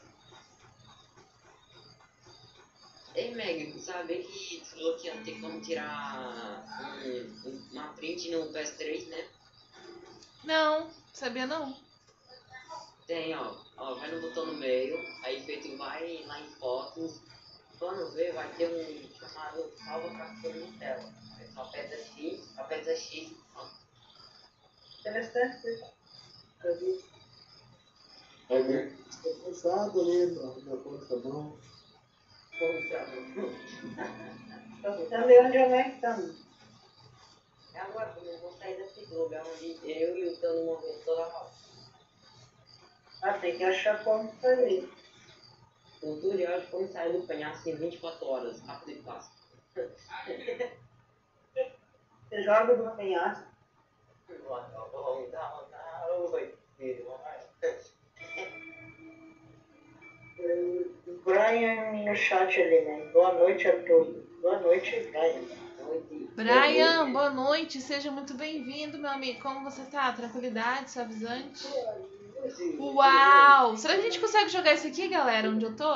Ei, Meg, sabe que tu falou que ia ter como tirar uma print no PS3, né? Não, sabia não. Tem, ó, vai no botão no meio, aí feito vai lá em fotos, quando vê vai ter um chamado salva captura em tela. Aí só aperta X, ó. Interessante. Estou cansado ali na contramão. Tô ficando de onde eu estamos. É agora, quando eu vou sair desse lugar onde eu e o Tano morremos toda hora. Ah, tem que achar como fazer. O tutorial de como sair do penhasco em 24 horas, rápido e fácil. Você joga do penhasco. O Brian no chat ali, né? Boa noite a todos. Boa noite, Brian. Brian, boa noite, seja muito bem-vindo, meu amigo. Como você tá? Tranquilidade, suavizante? Uau! Será que a gente consegue jogar isso aqui, galera, onde eu tô?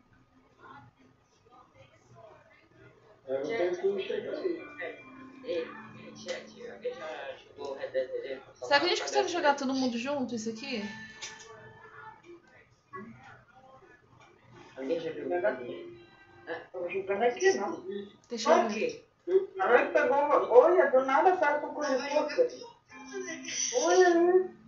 Eu não tenho como chegar aí. Ei, chat, alguém já jogou Red Dead Redemption? Será que a gente consegue jogar todo mundo junto isso aqui? Alguém já viu o Estamos jogando aqui, não. Deixa eu ver. Agora que pegou uma... Olha, do nada para com coisa pouca. Olha,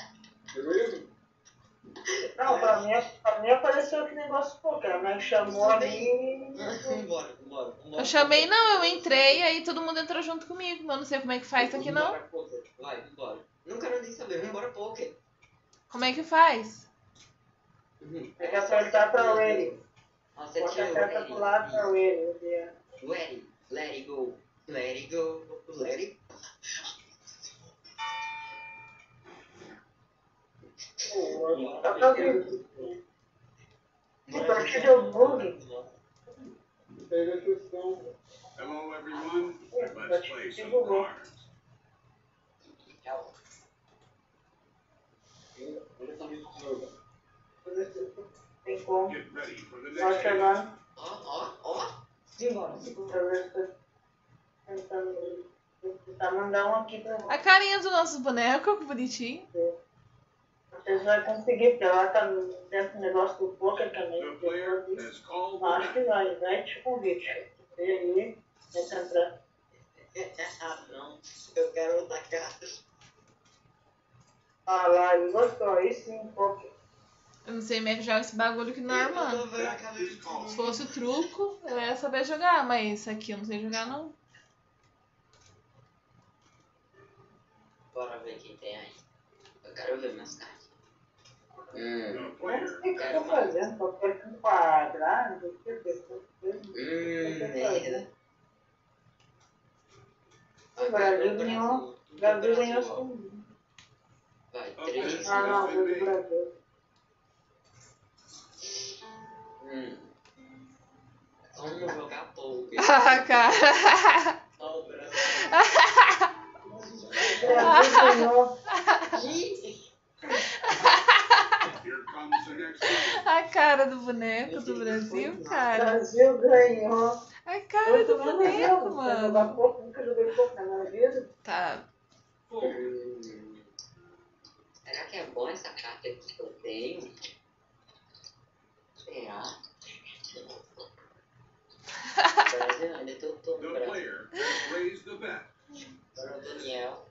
não, pra mim apareceu aquele negócio pouco. A mãe chamou ali. Vambora. Eu chamei, não, eu entrei, aí todo mundo entrou junto comigo. Mas eu não sei como é que faz isso aqui, não. Vai, vambora. Não quero nem saber, vambora poker. Como é que faz? Tem que apertar pra ready. Nossa, Pode apertar pro lado pra ready. Ready, let it go, let it go, let it go. Tá pra ver. Então, que deu bug. Teve a questão. Hello, everyone. Let's play some cards. Tem como. Get ready for the Vai next game. chegando. Ó. Simbora. Tentando. Tentar mandar um aqui pra A carinha do nosso boneco, que bonitinho. vocês vão conseguir, porque ela tá dentro do negócio do poker também. The player has called the Acho que vai, né? Te convite. Vê aí, tenta entrar. Ah, não. Eu quero outra cara. Ah lá, ele gostou, aí sim, pô. Eu não sei como é que joga esse bagulho que não é armando. Se fosse o truco, eu ia saber jogar, mas isso aqui eu não sei jogar não. Bora ver quem tem aí. Eu quero ver minhas cartas. The Não player sei o que eu has tô fazendo, tô querendo quadrar, não sei o que eu tô fazendo. Merda. O Brasil ganhou. O Brasil ganhou sim. Vai, 3. Ah, não, foi do Brasil. Vamos jogar poker. Ah, cara. Ó, o Brasil. O Brasil ganhou. Here comes the next round. A cara do boneco do Brasil, O cara. Brasil ganhou. A cara do Eu não boneco, lembro, pra jogar mano. pouco, nunca joguei pouco na minha vida. Tá. Será que é bom essa carta aqui que eu tenho? Será? Brasil, ainda tô The Brasil. player has raised the bet. Agora o Daniel.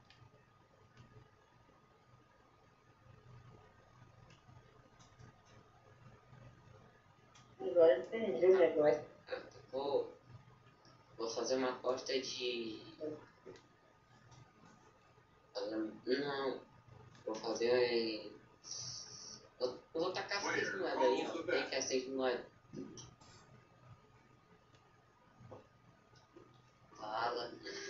Agora eu entendi o negócio. Vou fazer uma aposta de. Não. Vou fazer. Eu vou tacar 6 moedas aí, ó. Tem que é 6 moedas. Fala.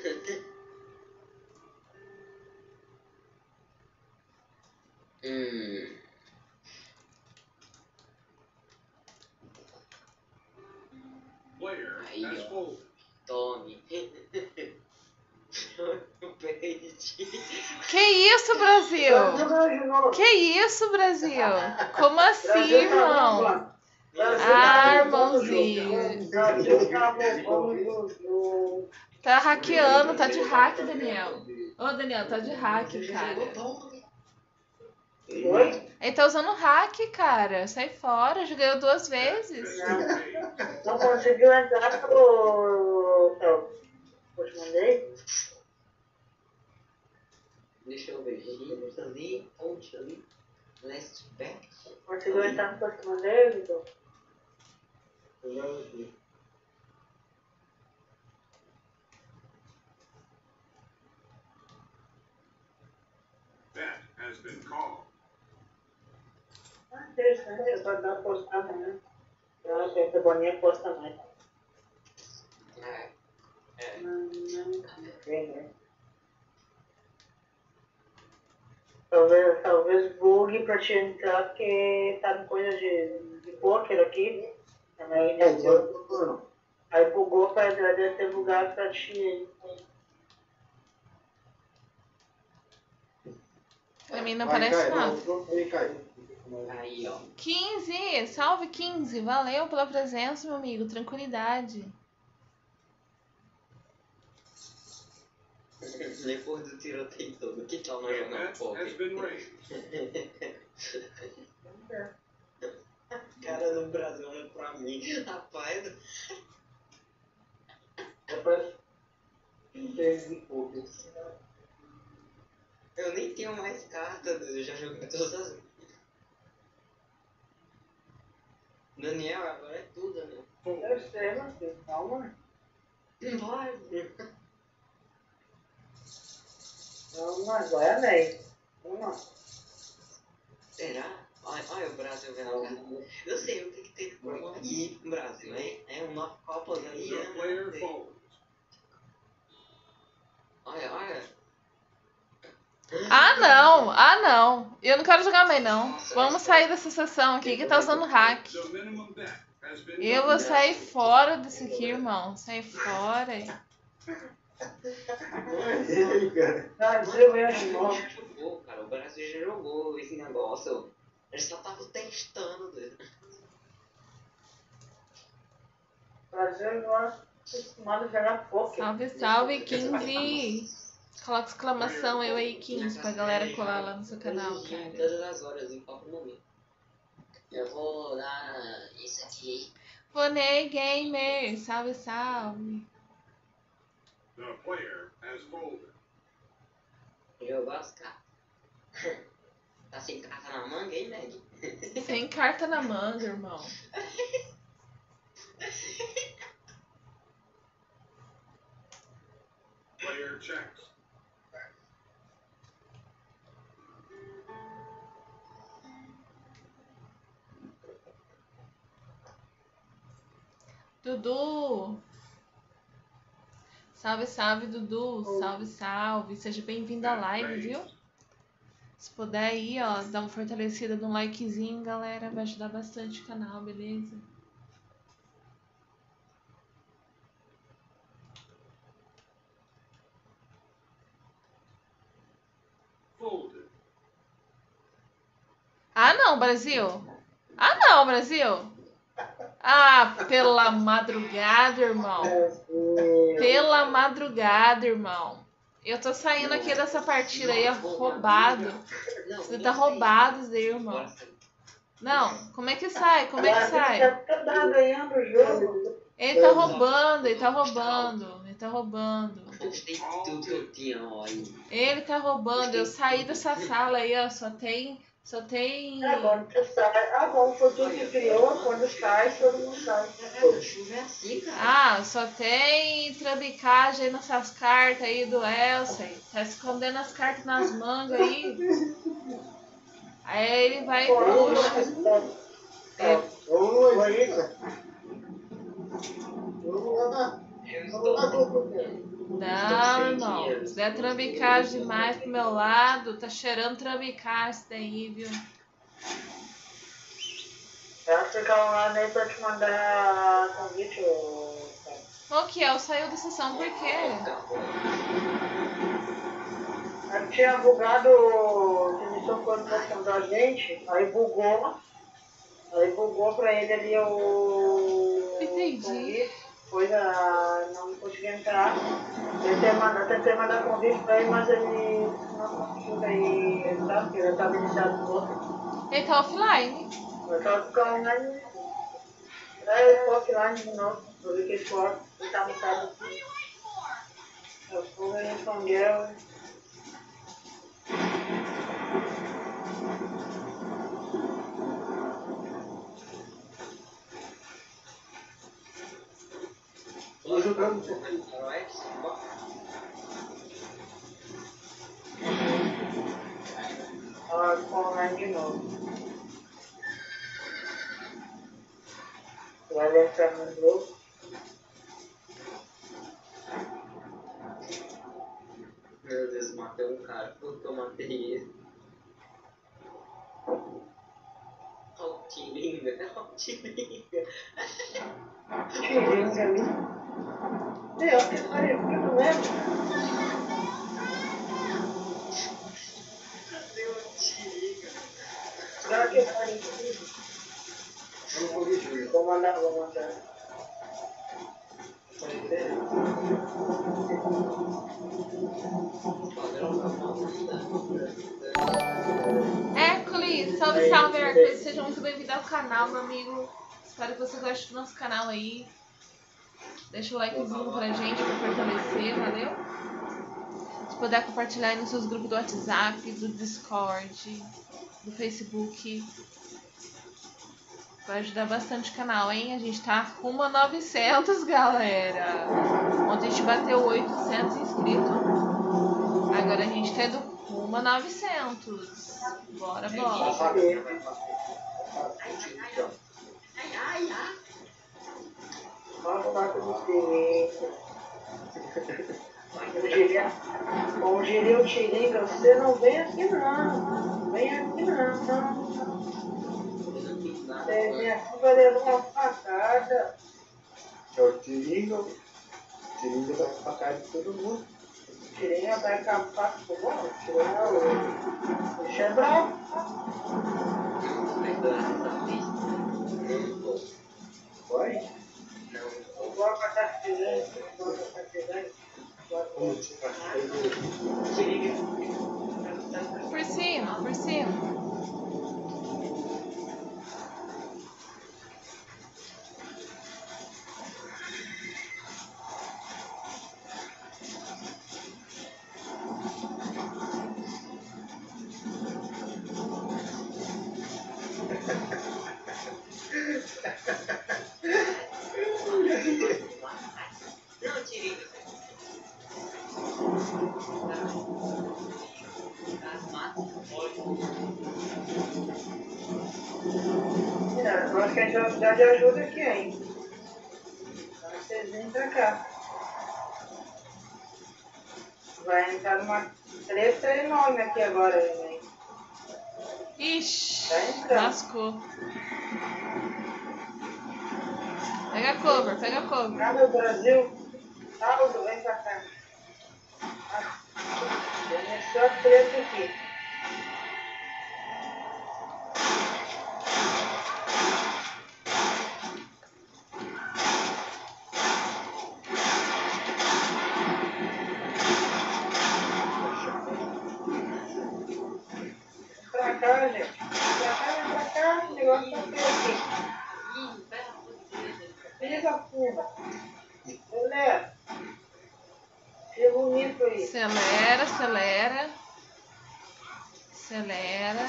Player Aí, has ó. folded. Tome. Eu perdi. Que isso, Brasil? Brasil ganhou de novo. Que isso, Brasil? Como assim, Brasil tá irmão? roubando. Brasil Ah, tá irmãozinho. Brasil tá roubando do... Tá hackeando, tá de hack, Daniel. Ô, Daniel, tá de hack, cara. Oi? Ele tá usando hack, cara. Sai fora, já ganhou 2 vezes. Não conseguiu entrar pro... Eu te mandei? Deixa eu ver. Giro ali, ponte ali. Last back. Conseguiu entrar no que eu te mandei, Vitor? Bet has been called. Ah, interessante, eu só dar postar também. Ah, essa boninha posta mais. Talvez bugue pra te entrar, porque tá com coisa de poker aqui. Também, aí bugou pra deve ter bugado pra ti. Pra mim não aparece nada. Aí, ó. 15, salve 15. Valeu pela presença, meu amigo. Tranquilidade. Depois do tiroteio todo, que tal nós The jogar um bet has poker? been raised. A cara do Brasil olha pra mim. Rapaz, eu nem tenho mais cartas, eu já joguei todas as. Daniel, agora é tudo, né? Eu sei, meu filho, calma. Vai. Vamos agora é velho. Vamos lá. Será? Olha o Brasil vendo a carta. Eu sei o que tem aí, Brasil, hein? É um 9 copas aí, The player né? folds. Olha. Ah, não. Ah, não. Eu não quero jogar mais, não. Vamos sair dessa sessão aqui que tá usando hack. The minimum bet has been Eu vou sair fora desse aqui, irmão. Sair fora. Brasil ganhou de novo. Já jogou, cara. O Brasil já jogou esse negócio. Eles só estavam testando, doido. Brasil não é acostumado a jogar poker. Salve, salve, 15. Coloca exclamação eu aí, 15, pra galera colar lá no seu canal, cara. Todas as horas, em qualquer momento. Eu vou dar isso aqui. Vonei Gamer, salve, salve. The player has folded. Jogar as cartas. Tá sem carta na manga, hein, Meg? Sem carta na manga, irmão. Player checks. Dudu! Salve, salve, Dudu! Salve, salve! Seja bem-vindo à live, viu? Se puder aí, ó, dar uma fortalecida no likezinho, galera, vai ajudar bastante o canal, beleza? Folded. Ah, não, Brasil! Ah, não, Brasil! Ah, pela madrugada, irmão! Pela madrugada, irmão! Eu tô saindo aqui dessa partida aí, roubado. Você tá roubado, isso daí, irmão. Não, como é que sai? Como é que sai? Tá ganhando o jogo. Ele tá roubando, ele tá roubando, ele tá roubando. Postei tudo que eu tinha, ó. Aí. Ele tá roubando, eu saí dessa sala aí, ó, só tem... Quando tu sai. Ah, bom, foi tu que criou. Quando sai, todo mundo sai. Cara, chuva é assim, cara. Ah, só tem trambicagem aí nessas cartas aí do Elsa. Tá escondendo as cartas nas mangas aí. Aí ele vai e puxa. Foi isso? Não, irmão. Se der trambicagem demais pro meu lado, tá cheirando trambicagem isso daí, viu? Ela fica online aí pra te mandar convite, ô. O que é? Saiu da sessão por quê? Aí tinha bugado que iniciou quando da gente, aí bugou pra ele ali o Entendi. convite, depois não conseguia entrar. Eu tentei mandar convite pra ele, mas ele não conseguiu aí entrar, porque ele estava iniciado no outro. Ele tá offline. Eu tava ficando online, ele ficou offline de novo, eu vi que ele tá mutado aqui. Eu fui e respondeu. Tô jogando. Ela ficou online de novo. Vai entrar no jogo. Meu Deus, matei um cara. Puta, eu matei ele. Olha o Tiringa. Olha o Tiringa. Tiringa ali. Meu, que pariu, que tu lembra? Cadê o Tiringa? Será que pariu? Eu não corrigi, Júlio. Vou mandar. Hércules, salve, salve, Hércules. Seja muito bem-vindo ao canal, meu amigo. Espero que você goste do nosso canal aí. Deixa o likezinho pra gente, pra fortalecer, valeu? Se puder compartilhar aí nos seus grupos do WhatsApp, do Discord, do Facebook. Vai ajudar bastante o canal, hein? A gente tá rumo a 900, galera. Ontem a gente bateu 800 inscritos. Agora a gente tá indo rumo a 900. Bora, bora. Vamos lá com você. Como diria o Tiringa, você não vem aqui não. Vem aqui não. Você vem aqui vai levar uma facada. É o Tiringa. O Tiringa vai pra casa de todo mundo. Tiringa vai com a faca pro bom. Tiringa o bicho é bravo. Vai? Eu vou matar Tiringa. Tiringa. Por cima, por cima. Eu acho que a gente vai precisar de ajuda aqui, hein? Então vocês vêm pra cá. Vai entrar numa treta enorme aqui agora, hein? Ixi, Tá entrando. lascou. Pega cover, pega cover. Ah, meu Brasil. Aldo, vem pra cá. Ah, começou a treta aqui. Pra cá, gente. Vem pra cá. O negócio tá feio aqui. Pisa a fuga. Olha. Que bonito aí. Acelera, acelera. Acelera.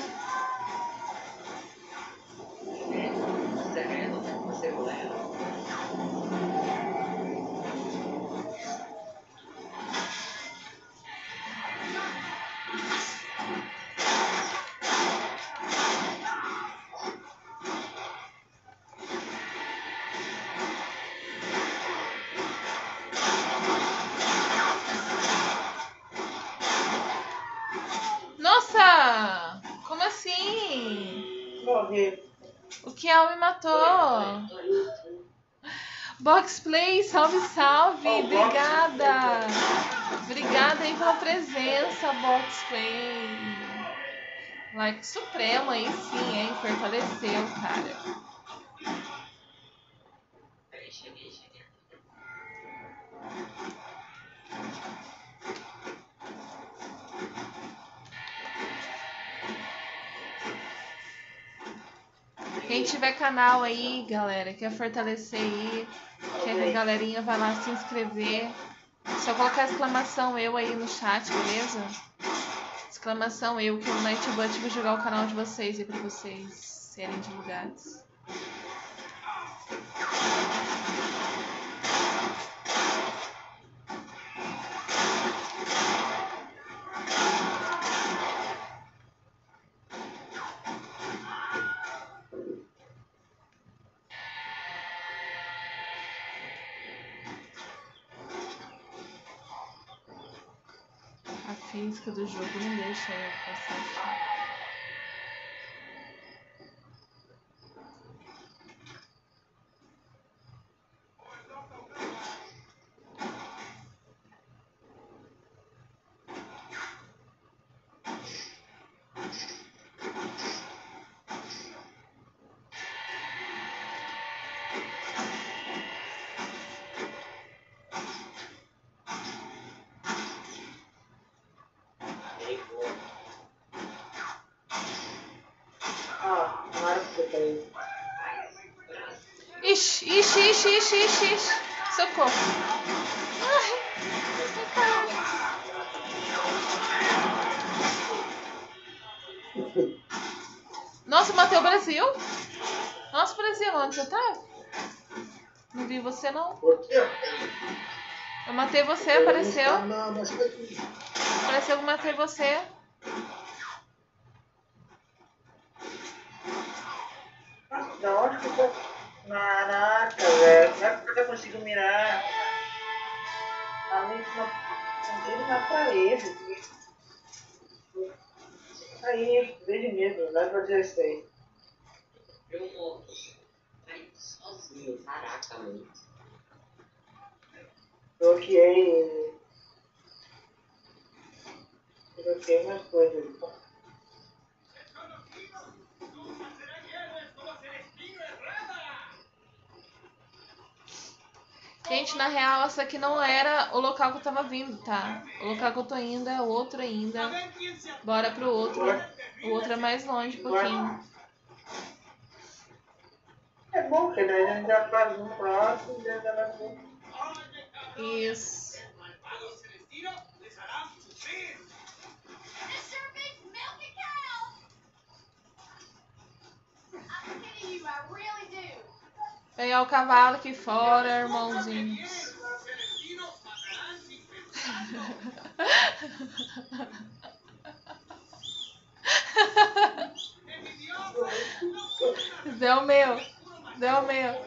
Nossa! Como assim? Morri. O Kiel me matou. Box Play, salve, salve. Obrigada. Obrigada aí pela presença, Box Play. Like supremo aí sim, hein? Fortaleceu, cara. Quem tiver canal aí, galera, quer fortalecer aí, quer que a galerinha vai lá se inscrever, só colocar exclamação eu aí no chat, beleza? Exclamação eu, que o Nightbot vai jogar o canal de vocês aí pra vocês serem divulgados. A física do jogo não deixa eu passar. Ah, nossa, peraí. Ixi, ixi, ixi, ixi, ixi, ixi. Socorro. Ai, nossa, matei o Brasil. Nossa, Brasil, onde você tá? Não vi você, não. Por quê? Eu matei você, apareceu. Na cidade. Apareceu que eu matei você. Nossa, da onde que eu tô? Caraca, velho. Como é que eu consigo mirar? Ali na parede. Aí, vejo mesmo, não é pra dizer isso aí. Eu morro. Aí, sozinho, caraca, mano. Bloqueei umas coisas. Gente, na real, essa aqui não era o local que eu tava vindo, tá? O local que eu tô indo é outro ainda. Bora pro outro. O outro é mais longe um pouquinho. É bom, porque daí a gente já faz um próximo e já vai ser. Isso. Pegar o cavalo aqui fora, irmãozinhos. Zé o meu. Zé o meu.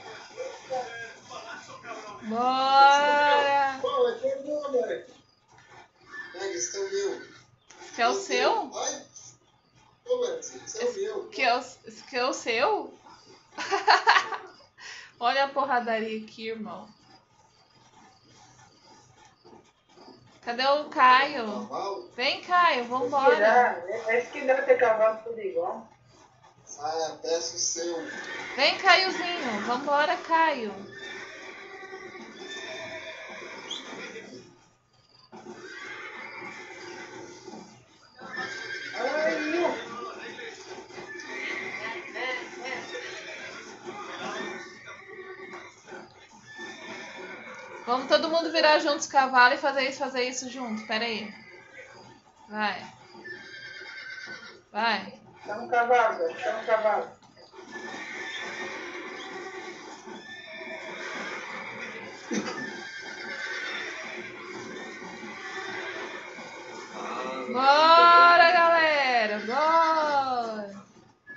Bora! Pô, é teu meu, velho. Esse é o meu. Esse é o seu? Ai, ô, mano, esse é o meu. Esse que é o seu? Olha a porradaria aqui, irmão. Cadê o Caio? Cavalo. Vem, Caio, vambora. Esse que deve ter cavalo tudo igual. Saia, peça o seu. Vem, Caiozinho. Vambora, Caio. Ai, meu. Vamos todo mundo virar juntos o cavalo e fazer isso junto. Pera aí. Vai. Vai. Chama o cavalo, velho. Chama o cavalo. Bora, galera. Bora.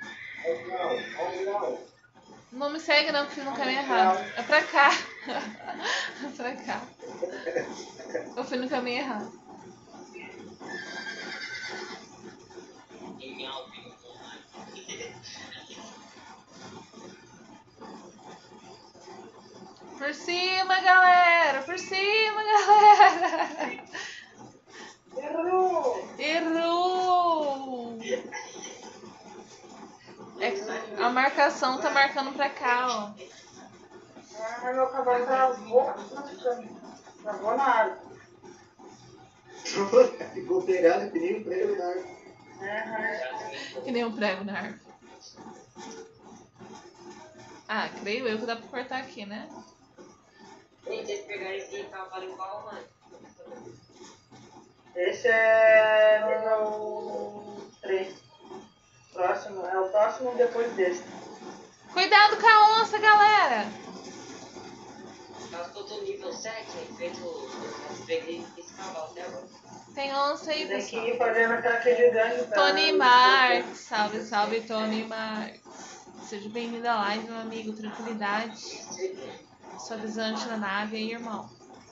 Não me segue não, que fiz no caminho errado. É pra cá. É pra cá. Eu fui no caminho errado. Por cima, galera! Por cima, galera! Errou! Errou! É, a marcação tá marcando pra cá, ó. Ah, meu cavalo travou. Travou na área. Ficou pegado que nem o prego na árvore. Que nem um prego na árvore. Ah, creio eu que dá pra cortar aqui, né? Gente, vocês pegaram esse cavalo em qual, mano? Esse é nível 3. Próximo, é o próximo depois desse. Cuidado com a onça, galera! Eu tô no nível 7, eu peguei esse cavalo até agora. Tem onça aí, Tem que pessoal. ir fazendo ataque gigante. pra- Tony Marques, salve, salve, Tony Marques. Seja bem-vindo à live, meu amigo. Tranquilidade. Suavizante na nave aí, irmão.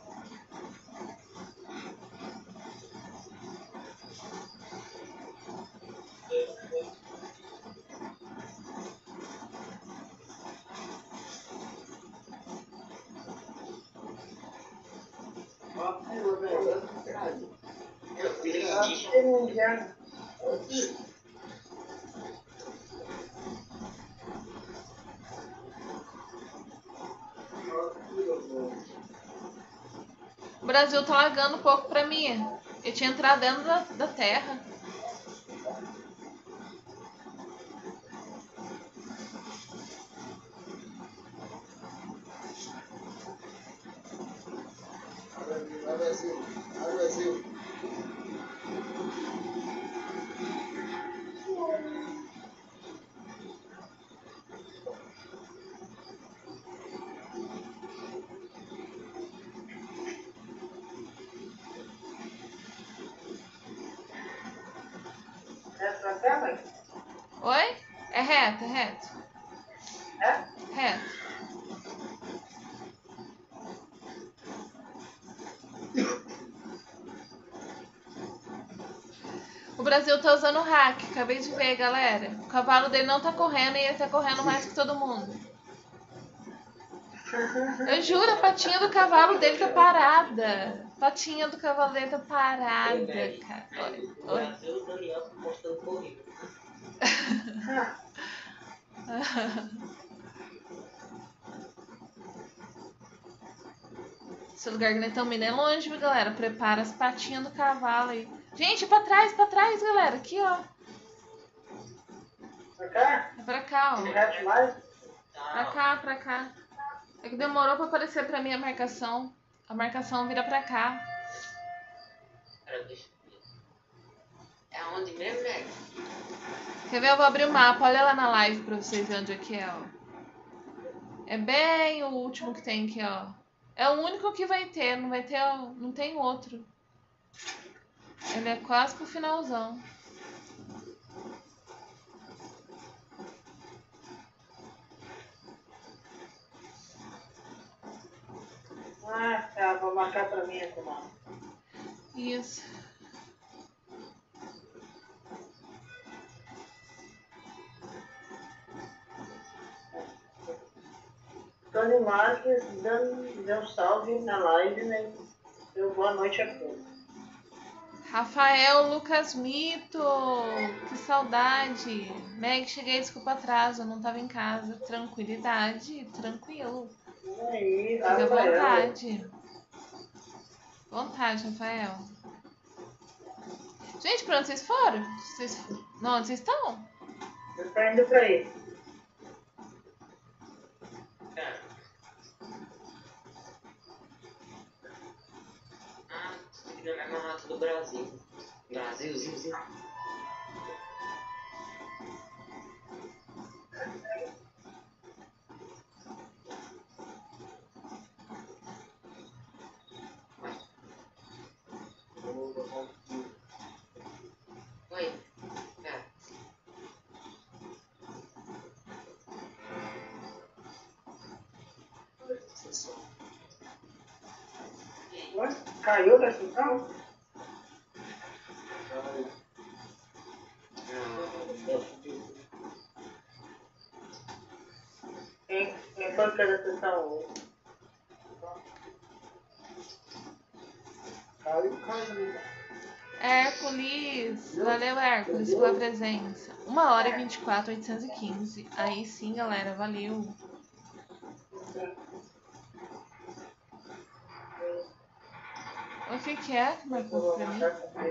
Ó, pula, velho. Anda pro caralho. Eu fui Ah, aqui. tem um indiano. Aqui. O Brasil tá lagando um pouco pra mim. Eu tinha entrado dentro da terra. Vai, Brasil. Vai, Brasil. É pra cá, mãe? Oi? É reto, é reto. É? Reto. O Brasil tá usando hack, acabei de ver, galera. O cavalo dele não tá correndo e ele tá correndo mais que todo mundo. Eu juro, a patinha do cavalo dele tá parada. A patinha do cavalo dele tá parada, cara. Olha, O olha. Brasil, o Daniel tá postando corrida. Seu lugar que nós estamos indo é longe, viu, galera? Prepara as patinhas do cavalo aí. Gente, pra trás, galera. Aqui, ó. Pra cá? É pra cá, ó. Reto mais? Pra cá, pra cá. É que demorou pra aparecer pra mim a marcação. A marcação vira pra cá. Cara, deixa eu ver. É aonde mesmo, né? Quer ver? Eu vou abrir o mapa. Olha lá na live pra vocês verem onde é que é, ó. É bem o último que tem aqui, ó. É o único que vai ter, não vai ter, não tem outro. Ele é quase pro finalzão. Ah, tá, vou marcar pra mim aqui, mano. Isso. Tony Marques deu salve na live, né? Deu boa noite a todos. Rafael Lucas Mito, que saudade. Meg, cheguei, desculpa atraso, eu não tava em casa. Tranquilidade, tranquilo. Aí, Fica à Rafael. vontade. Vontade, Rafael. Gente, pra onde vocês foram? Não, onde vocês estão? Eu tô indo pra aí. Cara. Ah, isso aqui não é mais mato do Brasil. Brasilzinho. Oi. Cara. Ué, caiu da sessão? Quem foi que era a sessão? Caiu, né? Hércules, valeu Hércules pela presença. 1h24, 815. Aí sim, galera, valeu. O que é que marcou pra mim?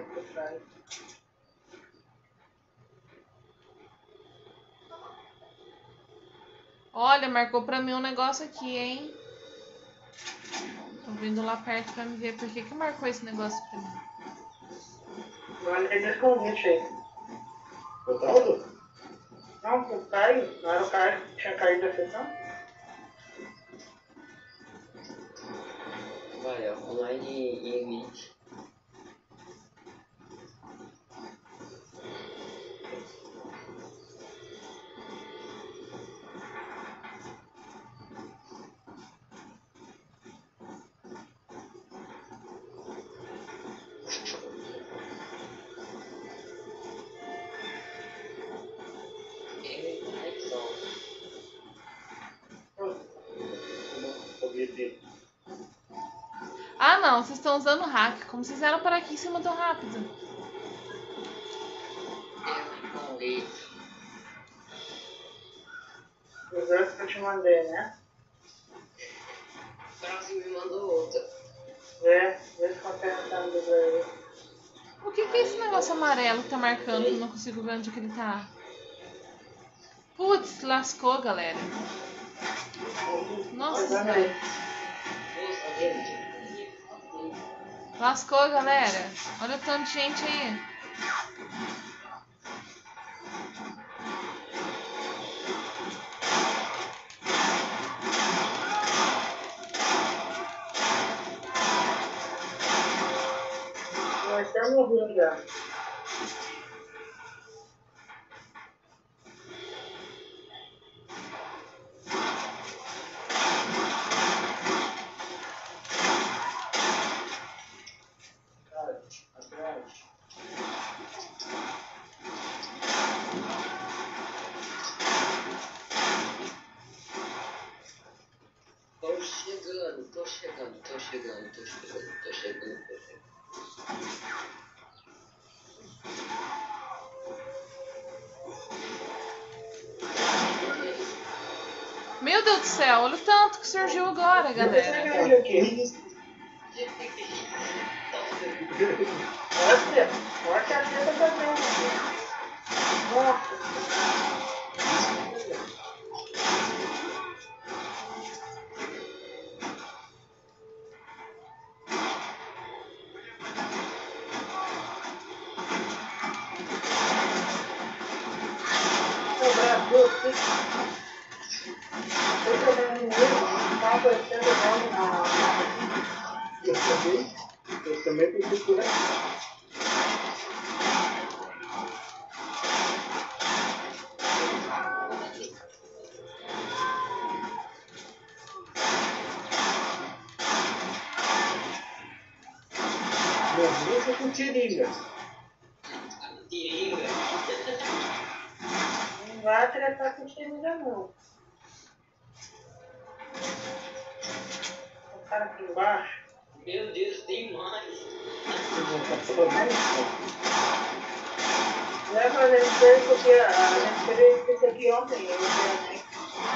Olha, marcou pra mim um negócio aqui, hein? Tô vindo lá perto pra me ver por que marcou esse negócio pra mim. Olha esse convite aí. O Taldo? Não, o Caio, não era o Caio que tinha caído da sessão? Olha, online e Elite. Ah, não, vocês estão usando hack. Como vocês eram para aqui em cima tão rápido? Os dois que eu te mandei, né? O Brasil me mandou outra. Vê se consegue achar no aí. O que é esse negócio amarelo que tá marcando que eu não consigo ver onde que ele tá? Putz, lascou, galera. Nossa senhora. Lascou, galera. Olha o tanto de gente aí. Nós estamos ouvindo já. Atrás. Tô chegando. Meu Deus do céu, olha o tanto que surgiu agora, galera. Olha aqui. Olha a teta também. Nossa. O Brasil, eu tô vendo mesmo, tá não, foi sendo nome na. Eu também pensei por aí. Meu Deus, eu com tiringa. Tiringa. Não vai tratar com ainda não. O cara aqui embaixo. Meu Deus, tem mais. Eu vou estar falando isso. Leva a gente fez porque a gente fez isso aqui ontem. Eu vi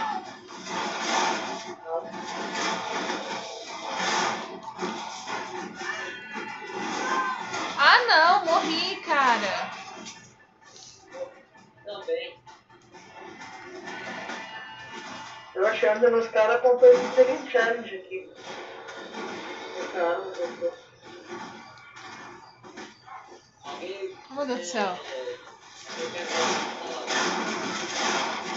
Ah, não, morri, cara. Também. eu achando nos caras comprando um seguinte challenge aqui. Alguém. Oh, meu Deus do céu. Eu quero falar.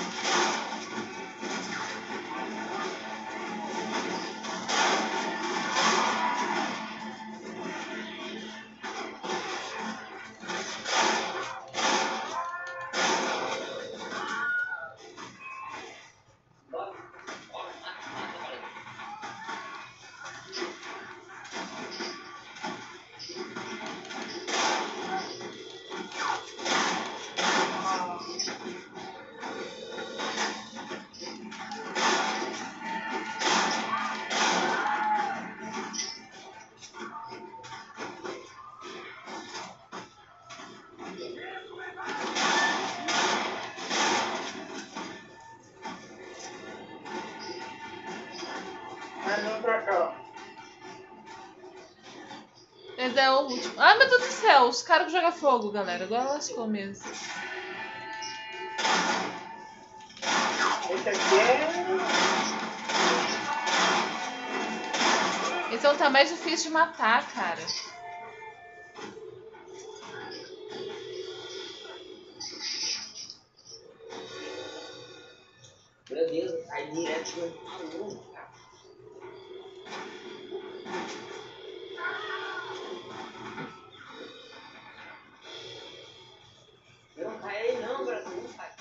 Mais um pra cá. Esse é o último. Ai, meu Deus do céu. Os caras que jogam fogo, galera. Agora lascou mesmo. Esse aqui é. Esse é o tá mais difícil de matar, cara. Meu Deus, aí direto no maluco, cara. Eu não caí não, Brasil, não cai.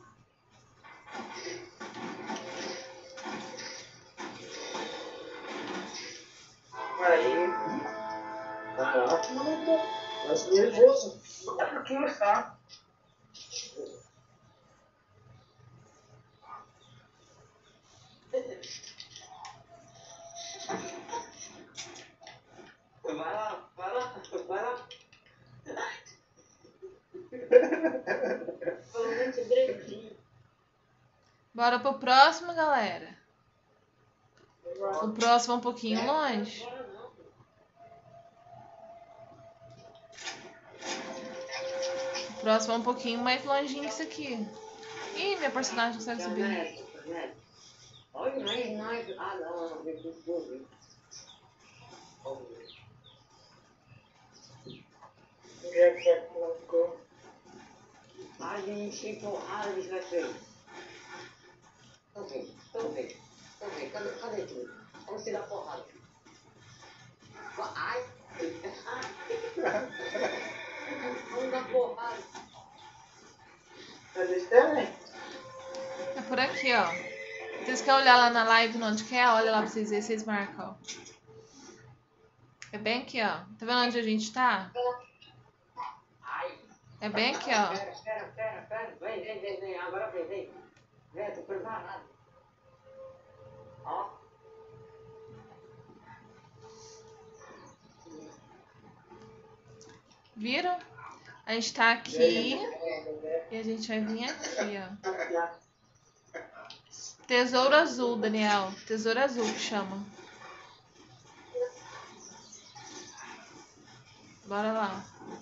Aí. Caraca, mano. Mas nervoso. 4 quilos só. Vai lá, vai lá, vai lá. Pelo menos direitinho. Bora pro próximo, galera. O próximo é um pouquinho longe. Agora não. O próximo é um pouquinho mais longinho que isso aqui. Ih, minha personagem não consegue subir. Olha, nós. Ah, não, eu vou ver. Onde é que é? Lascou. A gente porrada de vai ver. Tô vendo. Cadê tu? Vamos se dar porrada. Ai! Vamos dar porrada. Tá descendo? É por aqui, ó. Vocês querem olhar lá na live onde quer? Olha lá pra vocês verem, vocês marcam, ó. É bem aqui, ó. Tá vendo onde a gente tá? Ai! É bem aqui, ó. Pera. Vem. Agora vem. Vem, tô preparado. Ó. Viram? A gente tá aqui e a gente vai vir aqui, ó. Tesouro azul, Daniel. Tesouro azul que chama. Bora lá.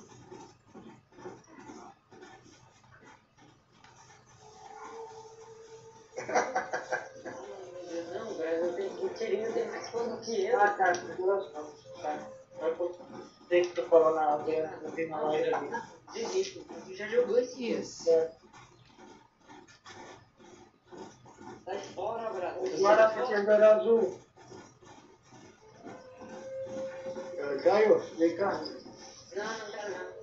Não, Brasil, o tirinho tem mais fogo que eu. Ah, cara, duas não. Tá. Deixa que tu falou na live ali. Desisto, tu já jogou esse Isso. É. Sai fora, Brasil. Eu Bora assistir o azul. Caio, vem cá. Não quero não.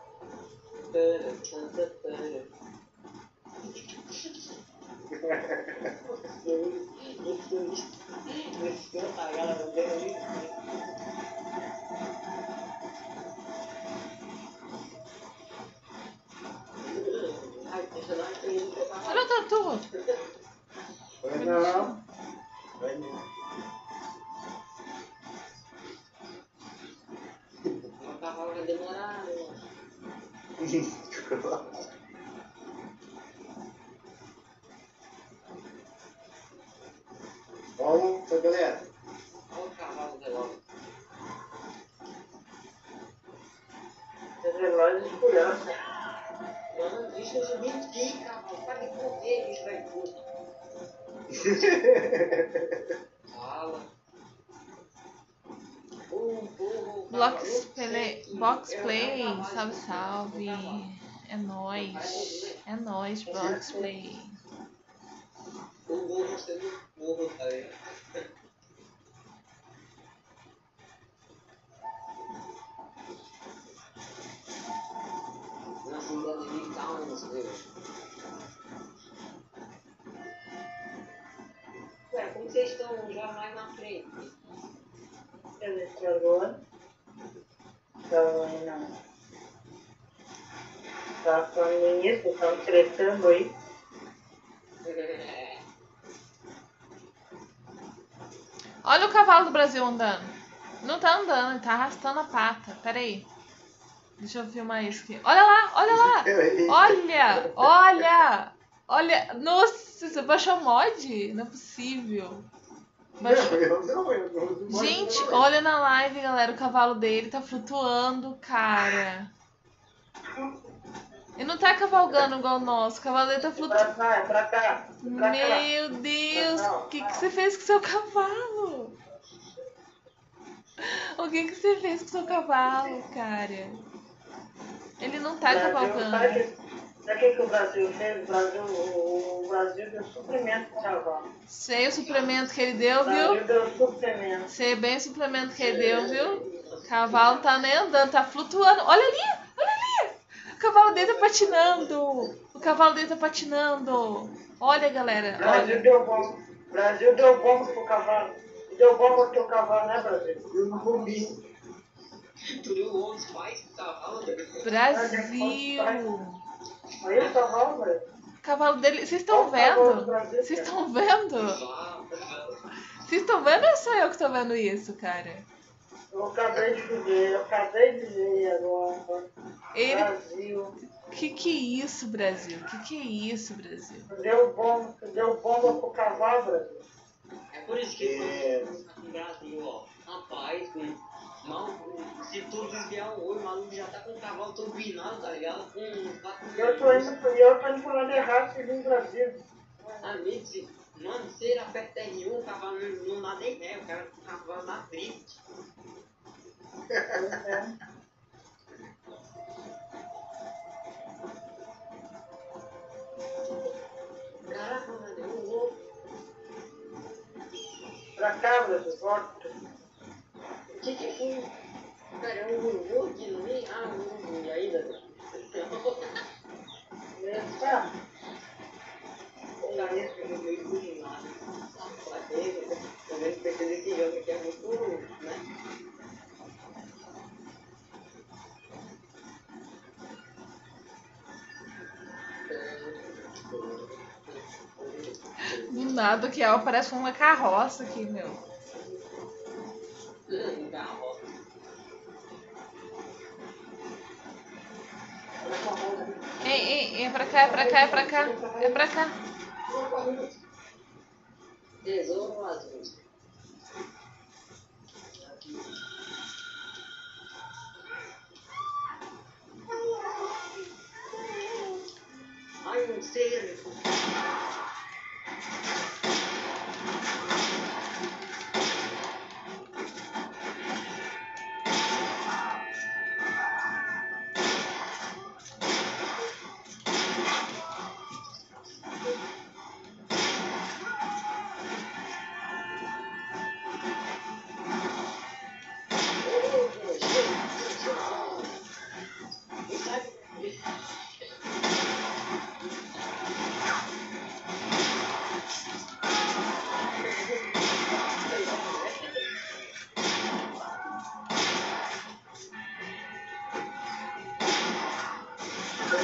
Olha o tatu. Vai não. Vai não. O cavalo vai demorar, né? Vamos, galera. Olha o cavalo veloz. Esse relógio de criança. Mano, bicho, eu subi aqui, cavalo. Para de correr, bicho, vai tudo. Fala. Box Play, salve, salve. É nóis, Box Play. O burro sendo burro, tá ligado? Nós não devemos imitar uns, viu? Ué, como vocês estão já mais na frente? Esse agora. Então, aí não. Tá falando nisso, estão tretando aí. Olha o cavalo do Brasil andando. Não tá andando, ele tá arrastando a pata. Pera aí. Deixa eu filmar isso aqui. Olha lá, olha lá. Olha. Nossa, você baixou mod? Não é possível. Baixou. Eu Gente, olha na live, galera. O cavalo dele tá flutuando, cara. Ele não tá cavalgando igual o nosso. O cavalo dele tá flutuando. Pra cá. Meu Deus, o que você fez com o seu cavalo? O que você fez com o seu cavalo, cara? Ele não tá cavalgando. Sabe o que o Brasil fez? O Brasil deu suplemento pro cavalo. Sei o suplemento que ele deu, O Brasil viu? deu suplemento. Sei bem o suplemento que ele deu, viu? O cavalo tá nem andando, tá flutuando. Olha ali! O cavalo dele tá patinando. O cavalo dele tá patinando. Olha, galera. Brasil deu bom. Brasil deu bom pro cavalo. Deu bom pro teu cavalo, né, Brasil? Eu não comi. Tu deu os pais pro cavalo? Brasil. Aí o cavalo, velho. O cavalo dele. Vocês estão vendo? Vocês estão vendo? Vocês estão vendo ou sou eu que tô vendo isso, cara? Eu acabei de ver agora. Ele. Brasil. Que é isso, Brasil? Que é isso, Brasil? Deu bomba pro cavalo, Brasil. É por isso que eu tô no Brasil, ó. Rapaz, se tu desviar o olho, o maluco já tá com o cavalo turbinado, tá ligado? Eu tô indo falando errado segundo o Brasil. Amigo, mano, se ele aperta R1, o cavalo não dá nem ré, o cara com o cavalo dá drift. Caraca, mano, eu vou. Pra cá, Brasil, volta. O que é isso? Cara, é um Gugu aqui no meio? Ah, um Gugu ainda. Tá. O cara no meio do nada. Também perceber esse jogo aqui é muito, né? Do nada que ela parece uma carroça aqui, meu. Ei, é pra cá. É pra cá. Tesouro azul. Ai, não sei.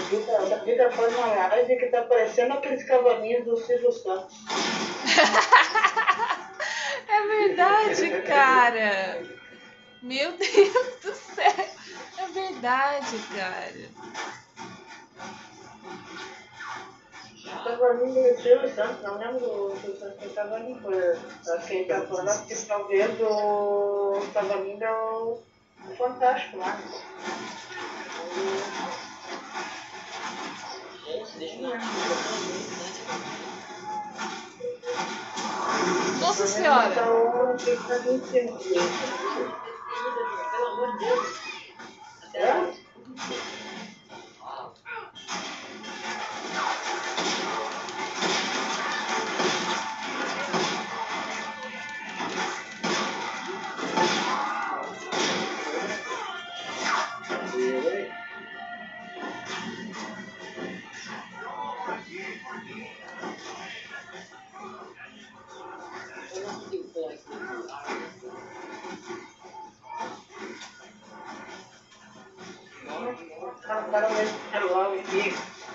A Vida faz uma live que tá parecendo aqueles cavalinhos do Silvio Santos. É verdade, cara. Meu Deus do céu. É verdade, cara. Cavalinho do Silvio Santos, não lembro do Silvio Santos que cavalinho foi. Acho que ele tá falando que talvez o cavalinho é o Fantástico lá. Moça, deixa eu Nossa senhora. Pelo amor de Deus. Até agora. Eu não consigo pular isso O cara vai celular aqui.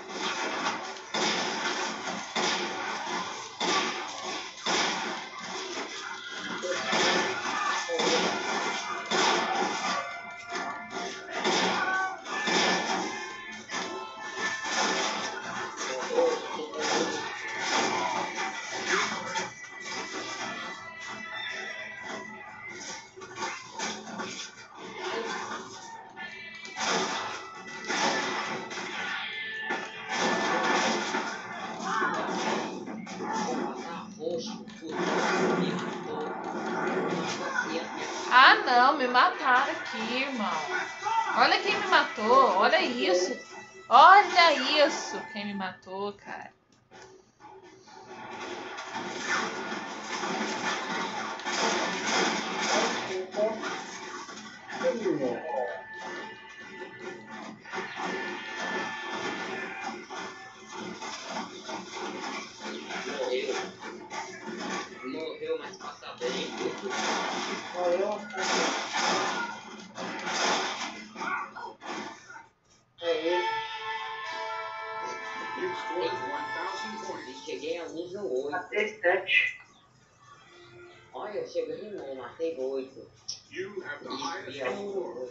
Ah, não, me mataram aqui, irmão. Olha quem me matou, olha isso. Olha isso, quem me matou, cara. Morreu, mas passa bem. Morreu. Aí. You've scored 1,000 points. Cheguei a nível 8. Matei 7. Olha, eu cheguei rimou, matei 8. You have the highest score.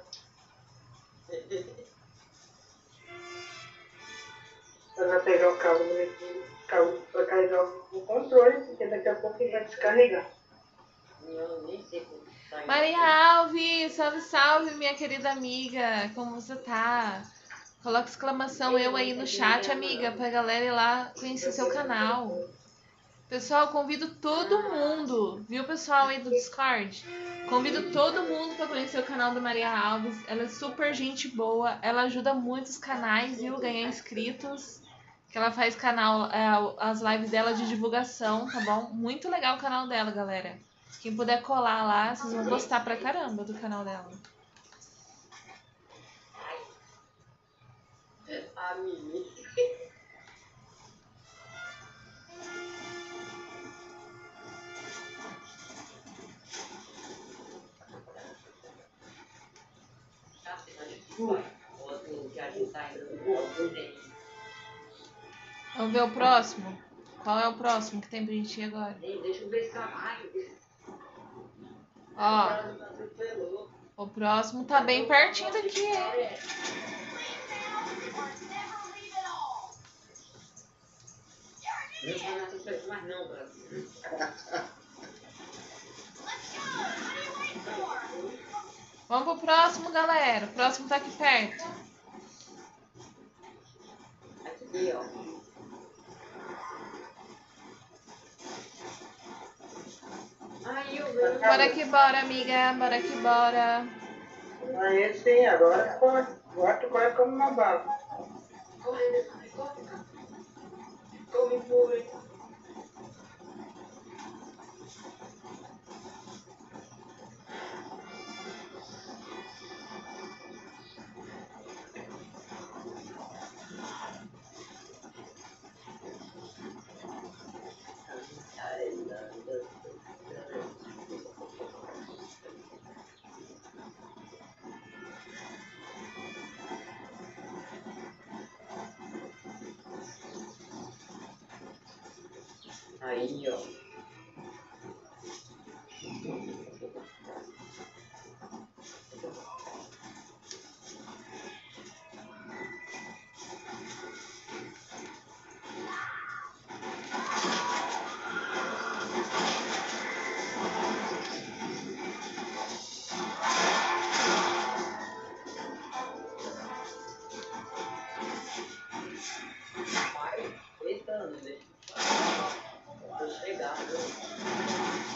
Você vai pegar o cabo vai carregar o controle, porque daqui a pouco ele vai descarregar. Eu nem sei como tá. Maria Alves, salve, salve, minha querida amiga. Como você tá? Coloca exclamação eu aí no chat, amiga, pra galera ir lá conhecer seu canal. Pessoal, convido todo mundo, viu, pessoal aí do Discord? Convido todo mundo para conhecer o canal da Maria Alves. Ela é super gente boa, ela ajuda muitos canais, viu, ganhar inscritos. Que ela faz canal, as lives dela de divulgação, tá bom? Muito legal o canal dela, galera. Quem puder colar lá, vocês vão gostar pra caramba do canal dela. A Mimi. Vamos ver o próximo? Qual é o próximo que tem pra gente ir agora? Deixa eu ver esse trabalho. Ó, o próximo tá bem pertinho daqui, hein? Mas não, Brasil. Vamos pro próximo, galera. O próximo tá aqui perto. Aqui, ó. Ai, eu vejo. Bora que bora, amiga. Bora que bora. Aí sim, agora tu corre como uma bala. Corre, corre. Aí, ó. Vai, gritando, deixa eu chegar, viu?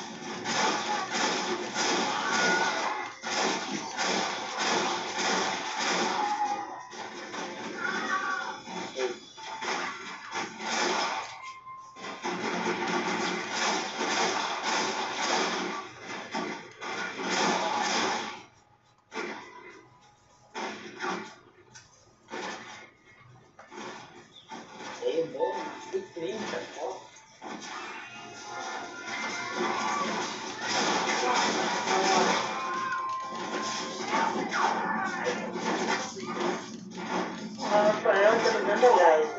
Ei, bom, que 30, ó. Rafael, pelo menos, guys,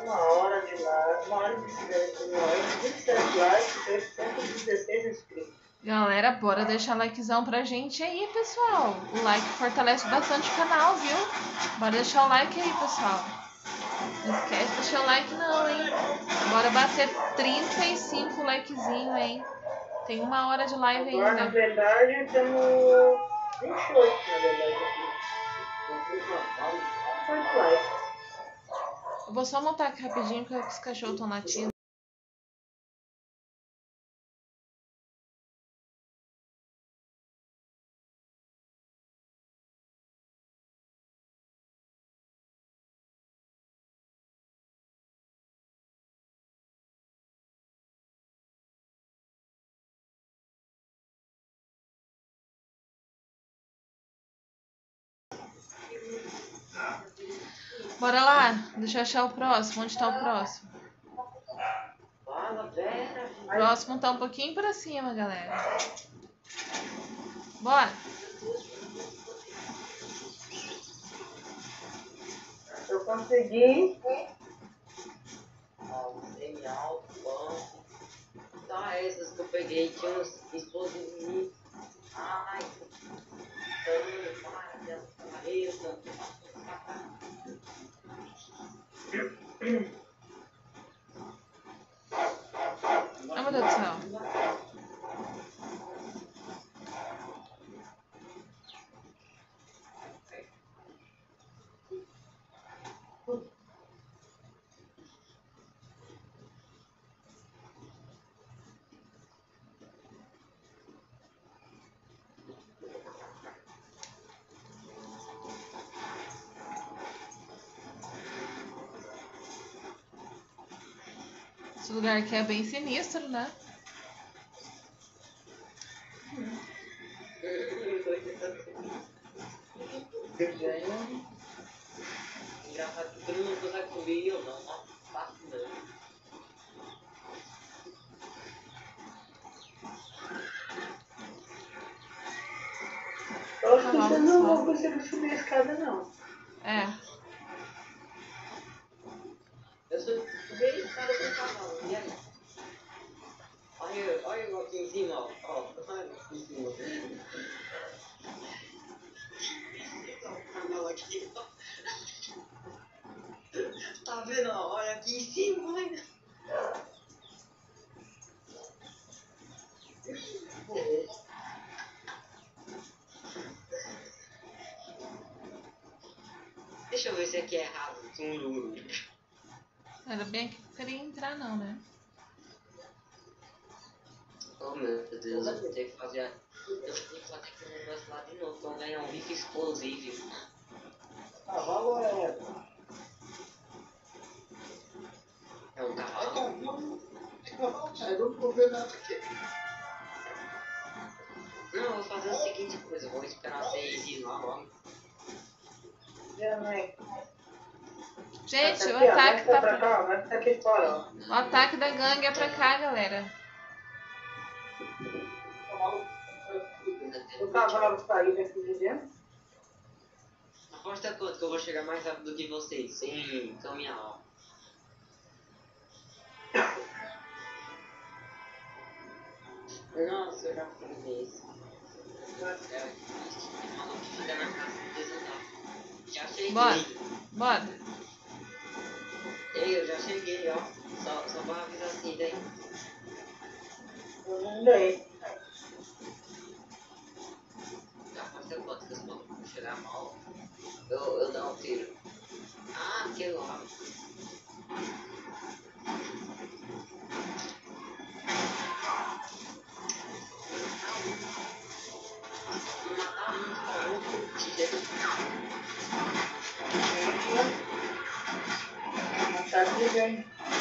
1 hora de likes, 316 inscritos. Galera, bora deixar likezão pra gente aí, pessoal. O like fortalece bastante o canal, viu? Bora deixar o like aí, pessoal. Não esquece de deixar o like não, hein? Bora bater 35 likezinho, hein? Tem 1 hora de live Agora, na ainda. verdade, temos 28, na verdade, aqui. 28 likes. Eu vou só montar aqui rapidinho, porque os cachorros estão latindo. Bora lá, deixa eu achar o próximo. Onde tá o próximo? Fala, Vera. O próximo tá um pouquinho pra cima, galera. Bora. Eu consegui. Ó, semi-alto, bom. Só essas que eu peguei tinha uns explosivos. Ai, para dessa cabeça. Ai, meu Deus do céu. Esse lugar aqui é bem sinistro, né? Engraçado que todo mundo consegue subir e eu não. Ó, fácil não. Eu acho que Tá você bom, não só. vai conseguir subir a escada, não. É. Eu subi e cara com o cavalo. E aí? Olha eu aqui em cima, ó. Ó, olha aqui em cima. Cavalo aqui, ó. Tá vendo? Ó, olha aqui em cima, olha. Deixa eu ver se aqui é errado. Era bem aqui que eu queria entrar, não, né? Oh meu Deus, eu vou ter que fazer. Eu vou ter que fazer aquele negócio lá de novo. Pra eu ganhar um bife explosivo. Cavalo é. É um cavalo. Cavalo é, não vou ver nada aqui. Não, eu vou fazer a seguinte coisa. Eu vou esperar vocês ir lá logo. Gente, o Aqui, ó, ataque vai tá pra cá, vai ficar aqui fora, ó. O ataque da gangue é pra cá, galera. O cavalo sair daqui de dentro. Aposta quanto que eu vou chegar mais rápido que vocês, sem caminhar, ó. Nossa, eu já fiz isso. É, maluco que fica na casa do desenho. Já cheguei. Bora. Ei, eu já cheguei, ó. Só pra avisar assim daí. Eu não dei. Já aconteceu quanto que os malucos chegar mal? Eu dou um tiro. Ah, que lá. Tá desligando.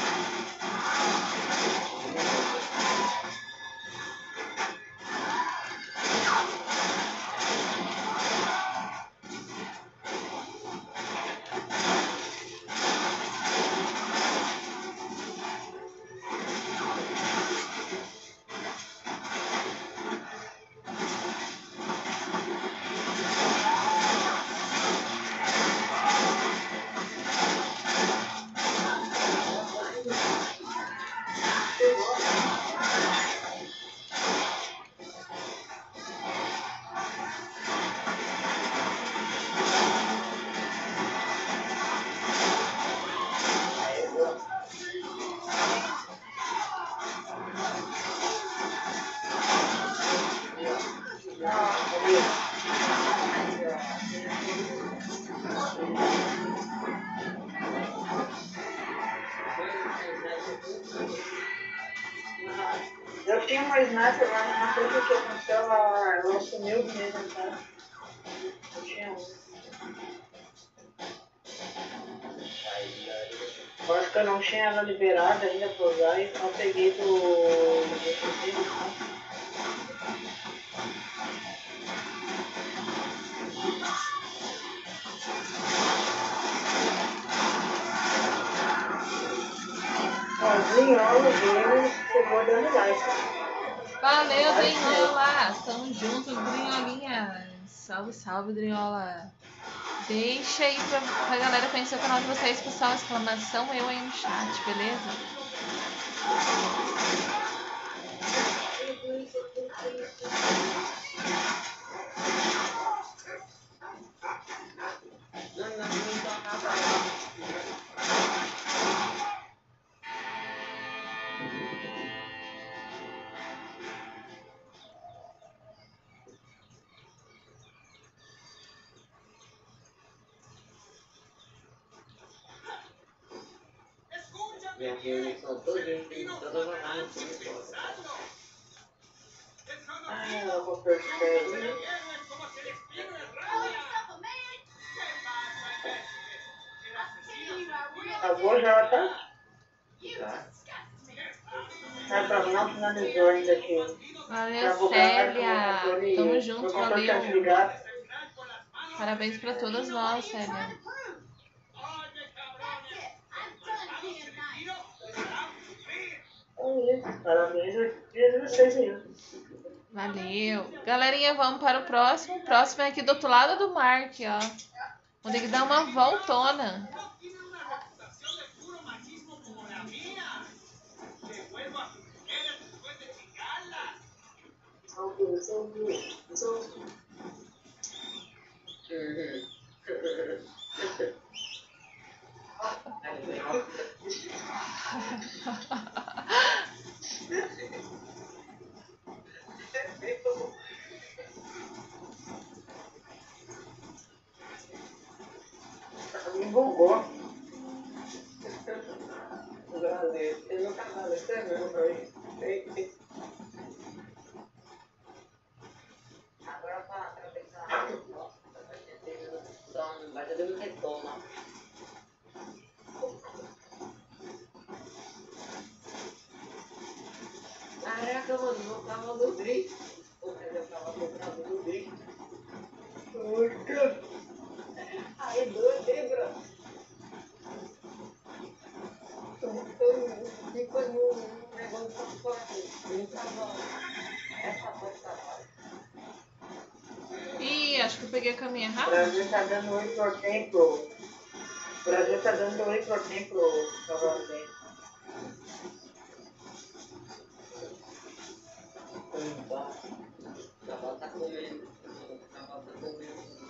Eu tinha uma sniper, mas não sei o que aconteceu, ela sumiu mesmo, tá? Eu tinha um. Eu acho que eu não tinha ela liberada ainda pra usar e só peguei do defensivo, tá? Drinhola Games chegou dando like. Valeu, Drinhola. Tamo junto, Drinholinha. Salve, salve, Drinhola. Deixa aí pra galera conhecer o canal de vocês, pessoal. Exclamação eu aí no chat, beleza? Minha reunião são todas online. Eu vou perceber. Acabou já, tá? Tá? Mas não finalizou ainda aqui. Valeu, Célia. Tamo junto, valeu. Desligado. Parabéns pra todas nós, Célia. É isso, parabéns a vocês aí. Valeu. Galerinha, vamos para o próximo. O próximo é aqui do outro lado do mar, aqui, ó. Vou ter que dar uma voltona. Me empolgou. Eu não tava lembrando pra mim. Agora pra pensar, nossa, vai ter um retorno. Caraca, mano, eu tava no drift. Eu tava comprando no drift. Ai, doido, hein, bro? Ficou num negócio de transporte. Ele tava. Essa porta. Ih, acho que eu peguei a caminha O errada. Brasil tá dando 8% pro. O Brasil tá dando 8% pro Salvador. Então, O cavalo tá comendo. O cavalo tá comendo.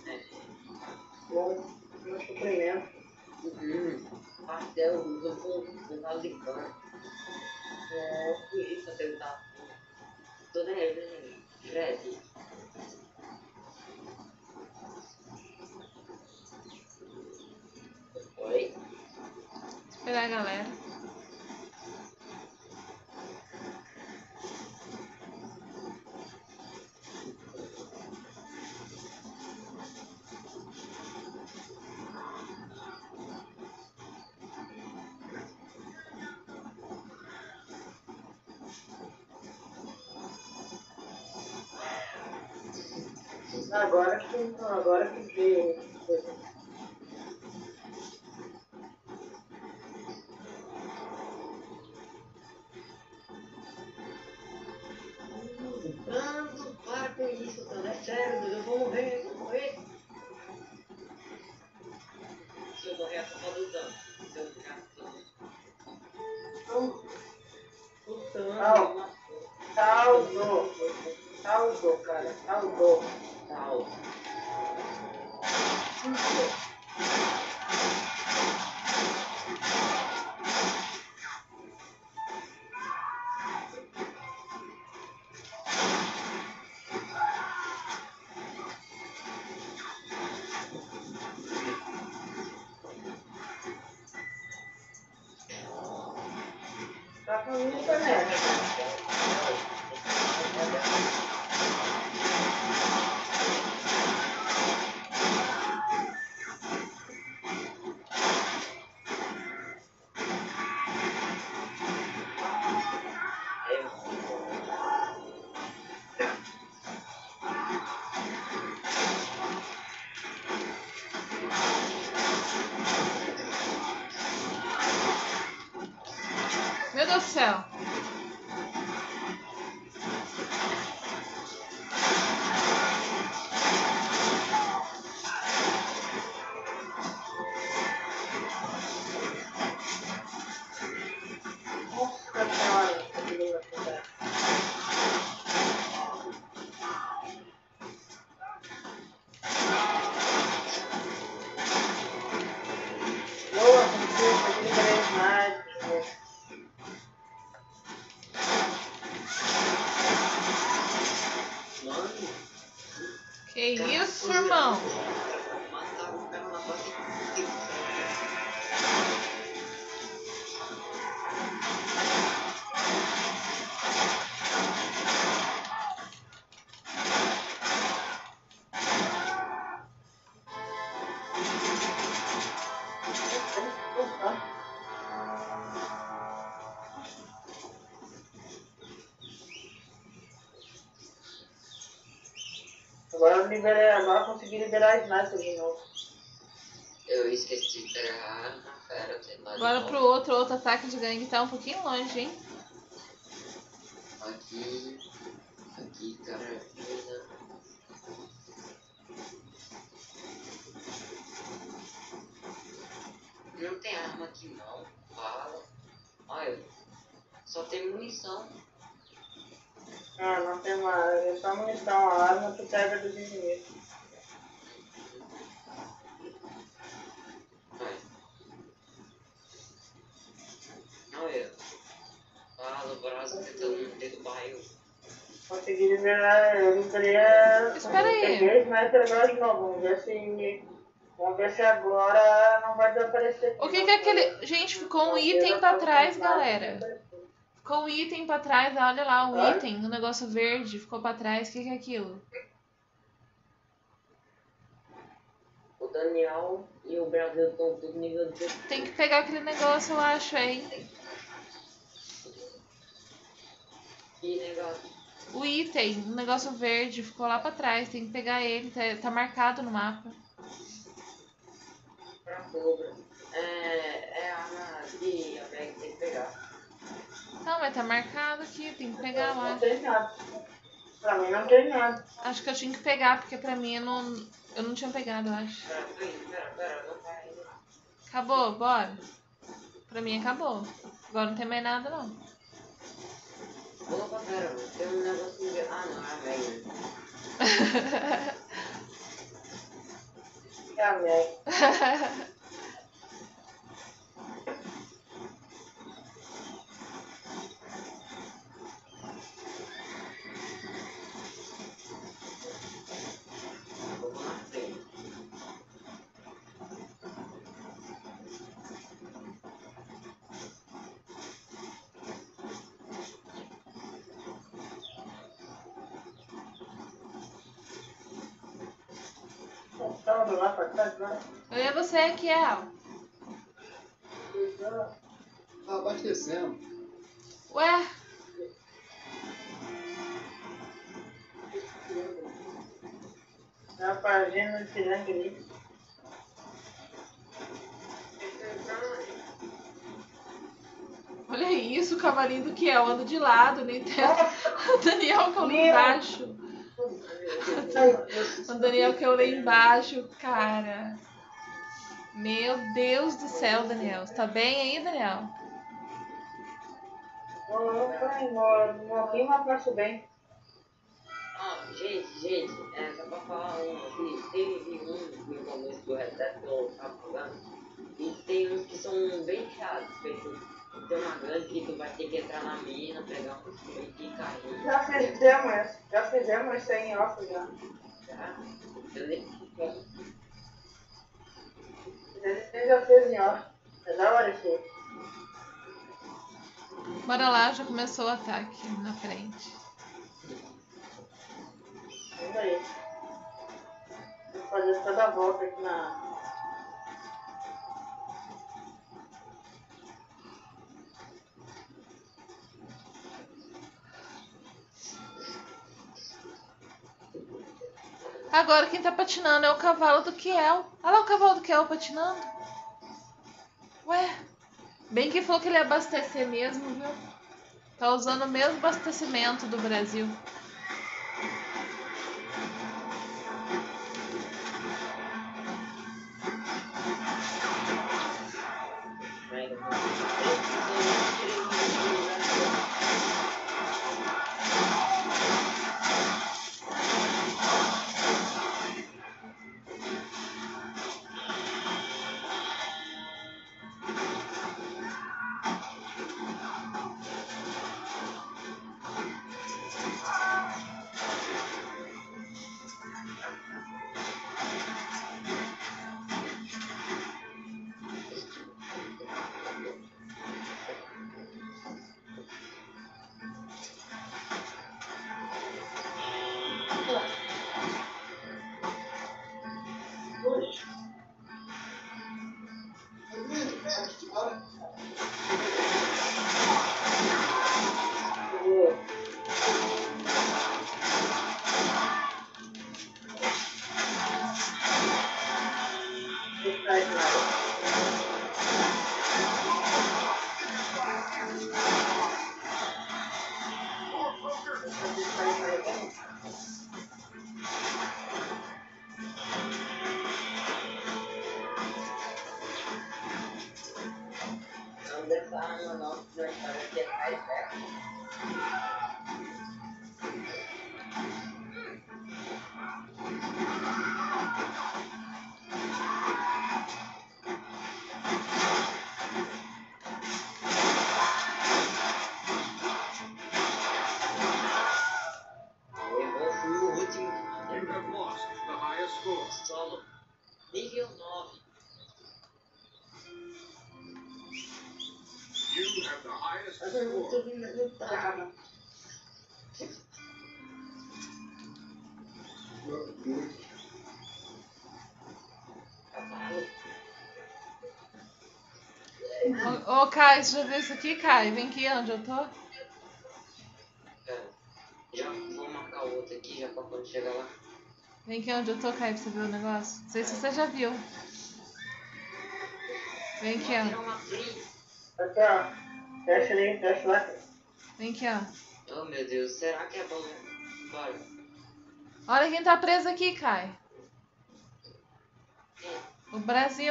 bom suprimento. Pastel usa com caldo de cana. Por isso que ele tá toda Fred. Oi? Esperar a galera. Agora que veio. Não, para com isso, cara. É sério, eu vou morrer, eu vou morrer. Se eu morrer, é culpa do dano. Se eu ficar Saldo, cara. Saldo. Tá com isso também. Meu Deus do céu. Nossa senhora, que beleza, cara. Boa, consegui três mais. Mano, Que isso, irmão? mataram o cara na base inteira. Agora consegui liberar a sniper de novo. Eu esqueci de pegar na fera, sei lá. Agora pro outro ataque de gangue tá um pouquinho longe, hein? Aqui, cara. Não tem arma aqui não. Fala. Olha, só tem munição. Ah, não tem mais. É só munição, a arma tu pega dos inimigos. Olha. Fala, o braço tentando derrubar eu. Consegui liberar, eu liberei a... Espera aí. Peguei a sniper agora de novo. Vamos ver se agora não vai desaparecer. O que é aquele... Gente, ficou um item pra trás, galera. Ficou um item pra trás, olha lá, um item, um negócio verde, ficou pra trás. O que é aquilo? O Daniel e o Brasil estão tudo nível 18. Tem que pegar aquele negócio, eu acho, hein? Que negócio. O item, um negócio verde, ficou lá pra trás. Tem que pegar ele, tá marcado no mapa. Pra cobra. É a arma que a Meg tem que pegar. Não, mas tá marcado aqui, tem que pegar lá. Não tem nada. Pra mim não tem nada. Acho que eu tinha que pegar, porque pra mim eu não tinha pegado, eu acho. Pera, não vai ainda. Acabou, bora. Pra mim acabou. Agora não tem mais nada, não. Opa, pera, tem um negocinho de... Ah, não, é a Meg. É a Meg. Vou na frente. Tava do lado pra trás, né? Eu ia você, Kiel. Tá abastecendo. Ué, Tá fazendo tirando ali. olha isso, o cavalinho do Kiel anda de lado, nem tem. O Daniel que eu li embaixo. O Daniel que eu li embaixo, cara. Meu Deus do céu, Daniel. Você tá bem aí, Daniel? Morri, mas passo bem. Ah, gente, só pra falar um aqui, teve um no começo do reset que eu tava jogando, e tem uns que são bem chatos, feito, tem uma grande que tu vai ter que entrar na mina, pegar um spray e cair. Já fizemos isso aí em off já. Tá? Entendeu? Ele já fez em off. É da hora isso aí. Bora lá, já começou o ataque na frente. Vamos aí. Vou fazer toda a volta aqui na... Agora quem tá patinando é o cavalo do Kiel. Olha lá o cavalo do Kiel patinando. Ué, bem que falou que ele ia abastecer mesmo, viu? Tá usando o mesmo abastecimento do Brasil. Não dessa arma não, que nós estamos aqui atrás dela. Eu fui o último, You have lost the highest score. solo, nível 9. You have the highest Mas eu não tô score. vindo lutar. Ô, Kai, você já viu isso aqui, Kai? Vem aqui onde eu tô. Já vou marcar outro aqui, já pra quando chegar lá. Vem aqui onde eu tô, Kai, pra você ver o negócio. Não sei se você já viu. Vem aqui, Vou tirar ó. uma print. Aqui, ó. Fecha ali, fecha lá. Vem aqui, ó. Oh meu Deus, será que é bom? Bora. Olha quem tá preso aqui, Kai. O Brasil.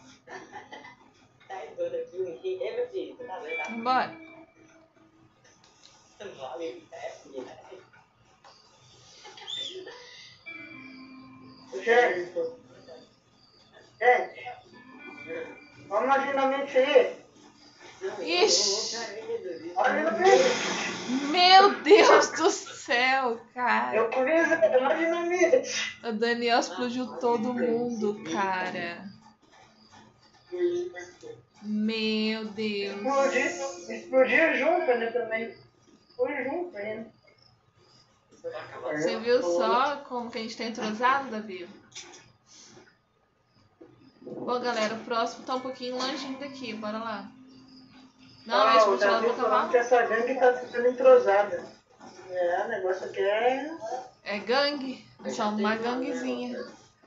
Tá doido aqui, meu filho, você tá vendo? Vambora. Vale, péssimo, né? Gente, vamos na dinamite aí. Ixi. Olha a dinamite. Meu Deus do céu, cara. Eu conheço a dinamite. O Daniel explodiu todo mundo, cara. Meu Deus. Explodiu junto, né, também. Foi junto ainda. Você viu só como que a gente tá entrosado, Davi? Bom, galera, o próximo tá um pouquinho longinho daqui. Bora lá. Não, a gente O continua Davi no falando cavalo. que essa gangue tá ficando entrosada. O negócio aqui é... É gangue. É só uma ganguezinha.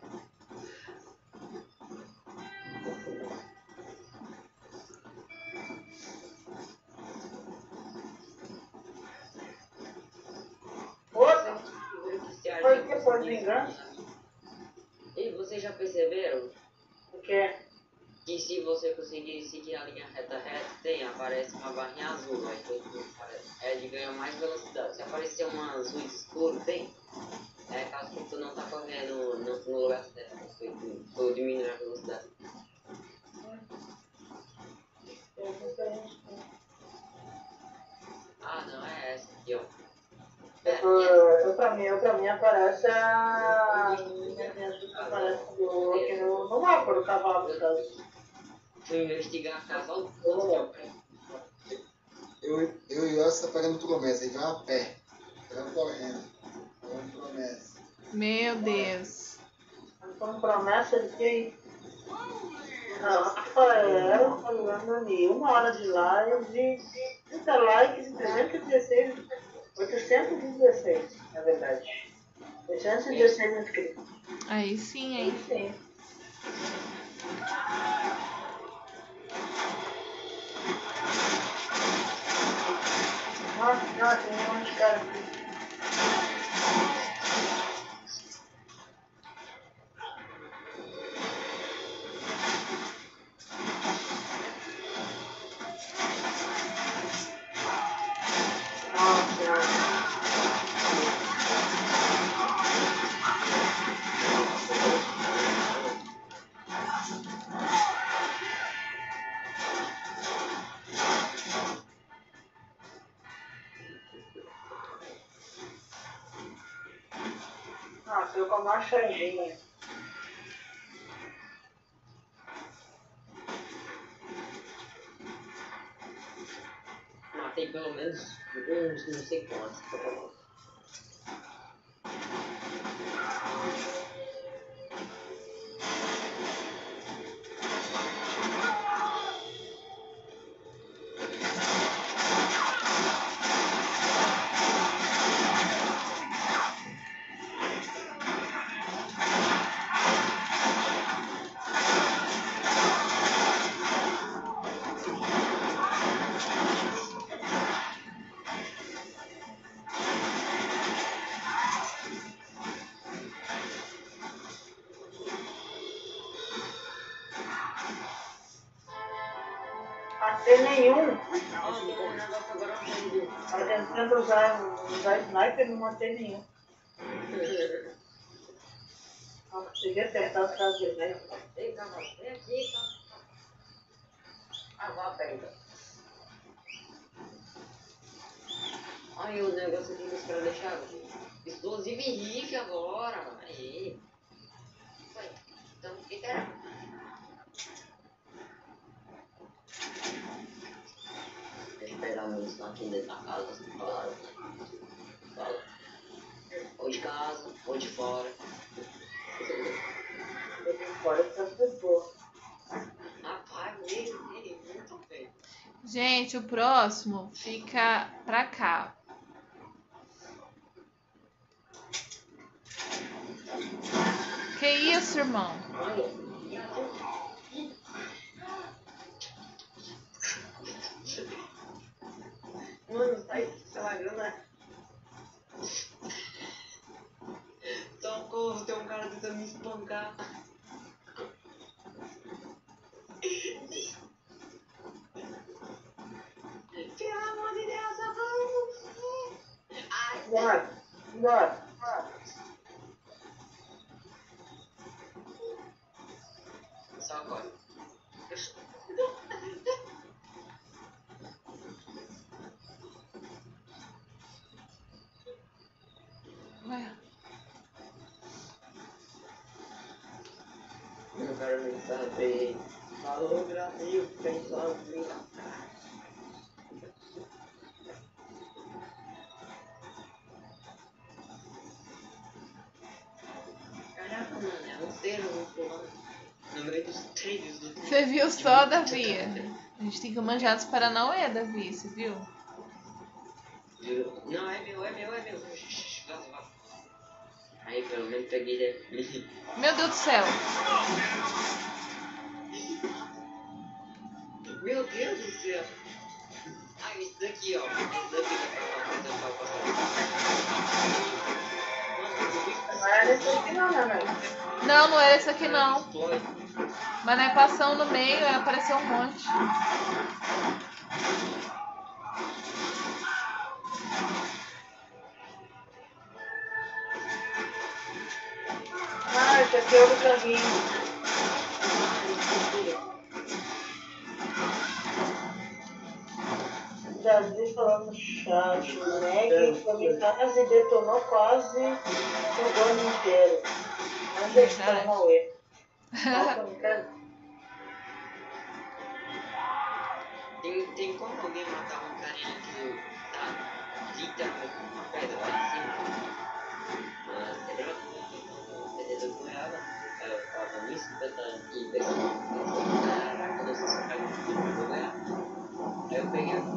Outra, Se a foi gente que foi conseguir- vingança. E vocês já perceberam O que? que se você conseguir seguir a linha reta, aparece uma barrinha azul, aí todo mundo é de ganhar mais velocidade. Se aparecer uma azul escuro, tem, é caso que tu não tá correndo no lugar certo, tu diminuir a velocidade. Ah, não, é essa aqui, ó. Pra mim aparece a... Aparece aqui no mapa do cavalo, no caso. Fui investigar a casa ao Eu e o Yossi tá pegando promessa, aí vai a pé. Vai correndo. Pegando promessa. Meu Deus. Então, promessa de quem? Rafael falando ali, 1 hora de live, 30 likes e 316, 816, na verdade. 816 inscritos. Aí sim, hein? Sim. Nossa, tem um monte de cara aqui. Nossa, eu com a machadinha. Matei pelo menos uns não sei quantos. Até nenhum. Nossa, tem um negócio agora horrível. Ela tentando usar sniper e não matei nenhum. Não consegui acertar os caras de sniper. Vem cá, vem aqui, tá? Ah, vá, pega. Aí o negócio aqui que os caras deixaram. Explosivo Henrique agora. Aí. Vai. Então, o que era? Deixa eu pegar a munição aqui dentro da casa. Claro. Fala. Ou de casa, ou de fora. Fora essas pessoas. Rapaz, muito bem. Gente, o próximo fica pra cá. Que isso, irmão? Mano, sai estragando. Socorro, tem um cara tentando me espancar. Pelo amor de Deus, socorro! Bora. Bora. Só agora. Ué. Eu quero nem saber. Falou, Brasil, quem sozinho. Caraca, mano, é um zero no plano. No meio dos trilhos do Você viu só, Davi? A gente tem que manjar dos Paranauê, Davi, você viu? Não, é meu. Vaza, vaza. Aí, pelo menos peguei dele. Meu Deus do céu. Meu Deus do céu. Ah, esse daqui, ó. Esse daqui vai pra passar. Nossa, eu vi que Não era esse aqui não, né? Não, não era esse aqui não. explode. Mas nós passamos no meio e apareceu um monte. Ah, esse aqui é o carrinho. Davi falando no chat. O Meg foi em casa e detonou quase o ano inteiro. Mas é que tá no Mauê. Nossa, não quero. Tem como alguém matar um carinha que tá literalmente com uma pedra lá em cima? Mas é verdade, beleza com ela. Eu tava nisso, tentando ir pegando. Caraca, não sei se eu pego tudo pra ganhar. Aí eu peguei a.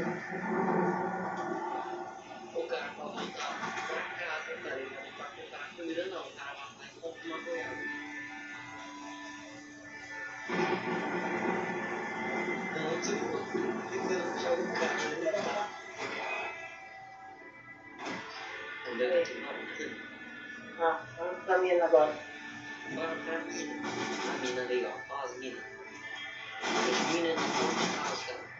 O cara pra voltar pra casa, tá ligado? Pra comprar comida não. O cara vai lá e compra uma goiaba. Não, tipo, tentando puxar o cara, né? Andando de novo. Ah, vamos pra mina agora. Bora pra mina. A mina legal. Ó as minas. As minas de Portugal, cara.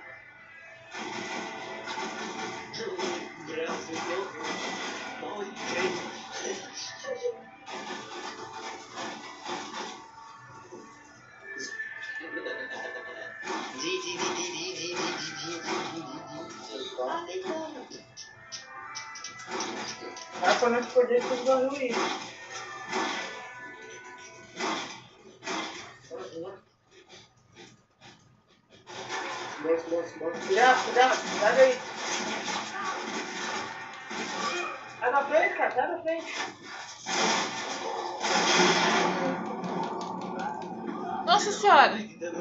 Braço novo. Mal de crente. Vai pra nós poder tudo do Luiz. Bora. Cuidado, sai daí. Sai da frente, cara, sai da frente. Nossa senhora.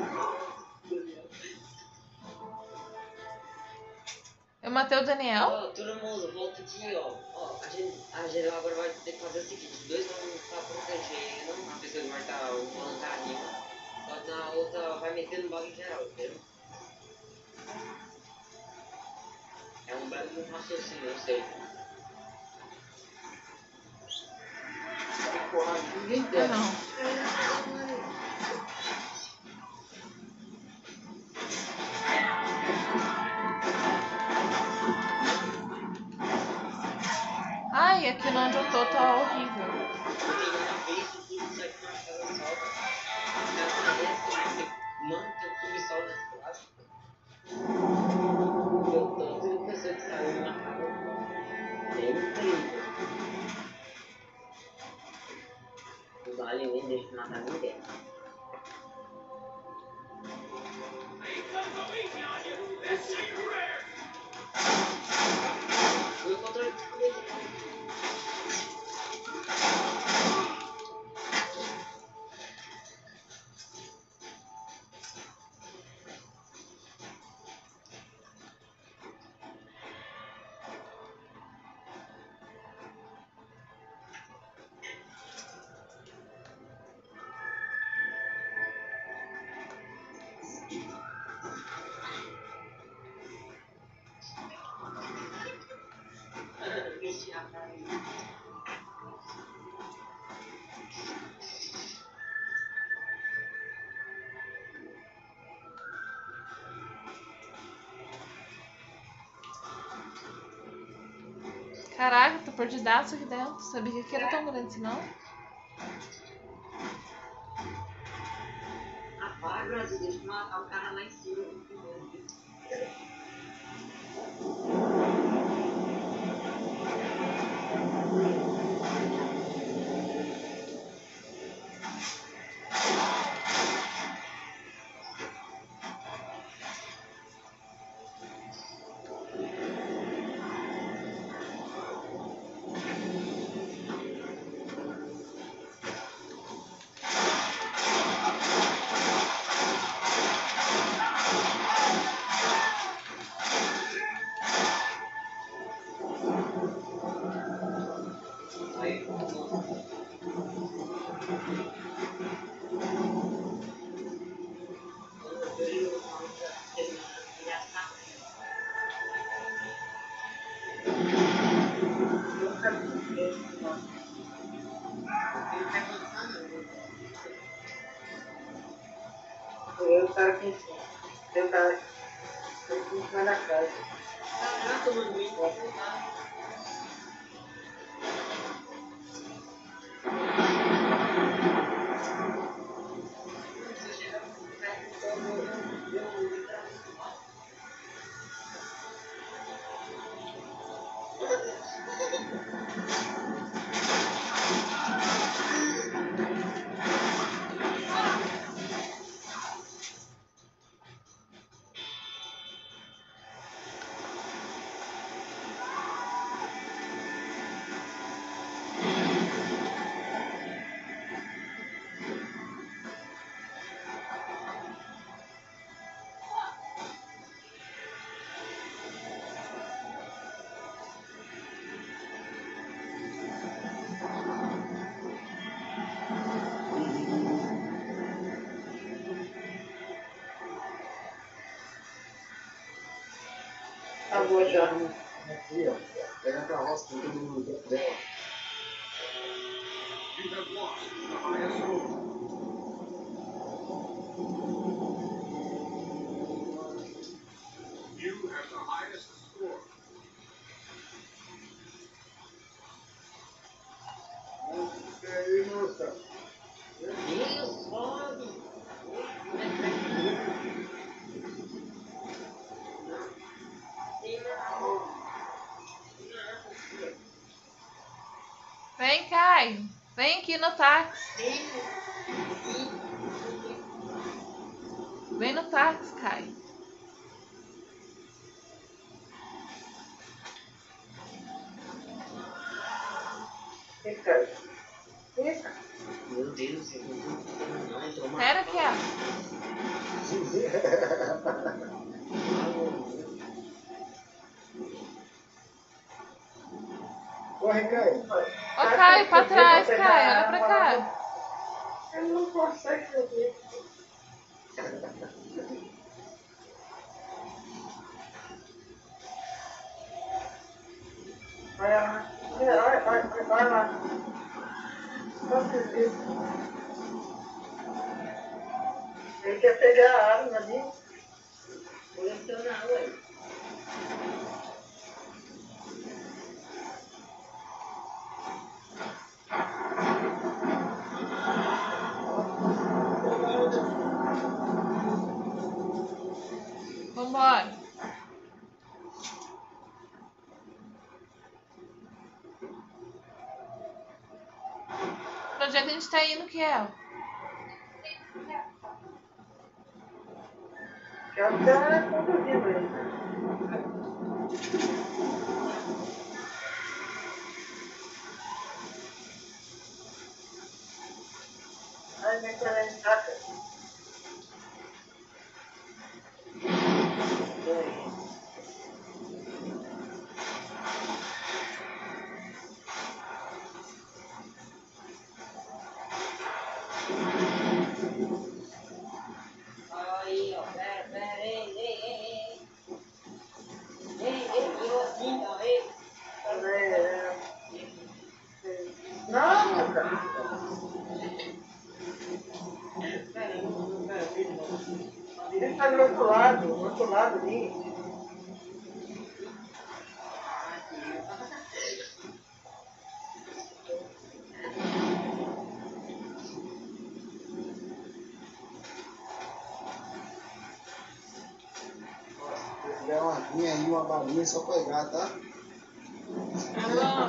Eu matei o Daniel? Ó, todo mundo, volta aqui, ó. Ó, a gente agora vai ter que fazer o seguinte: os dois vão estar protegendo a pessoa que vai estar um carrinho. Só na outra vai meter no bagulho geral, entendeu? É um belo raciocínio, eu sei. Ninguém Ah, quer. não. Ai, aqui onde eu tô tá horrível. Não tem nada a ver isso tudo, sai com uma casa salva. Os caras parecem, mano, tem um subsolo nessa classe. Eu tanto de pessoa que saiu de uma casa. É incrível. Os aliens nem deixam de matar ninguém. Meu controle Caraca, tô perdidaço aqui dentro. Sabia que aqui era tão grande assim, não? Apaga, deixa eu matar o cara lá em cima. Eu o cara aqui em cima. Tem o cara aqui em cima da casa. Caraca, mano, me Acabou já. Aqui, ó. Pega a carroça com todo mundo dentro dela. You have lost the highest score. You have the highest score. E aí, moça? Deus, sobe! Vem, Caio. Vem aqui no táxi. Vem no táxi, Caio. Fica. Fica. Meu Deus, eu não entrou uma Pera aqui, ó. Corre, Caio. Ô, Caio, pra trás, Caio. Olha pra cá. Ele não consegue fazer. Vai lá. Vai lá. Ele quer pegar a arma ali. colecionar, ué. Vambora. Pra onde é que a gente tá indo, Kiel? Que ela tá conduzindo ele. Ai, minha cara é saca. Aí, ó, pera, ei. Ei, virou assim, então, ei. Não, cara. Ele tá do outro lado ali. tiver uma vinha aí, uma balinha, é só pegar, tá? Tá bom.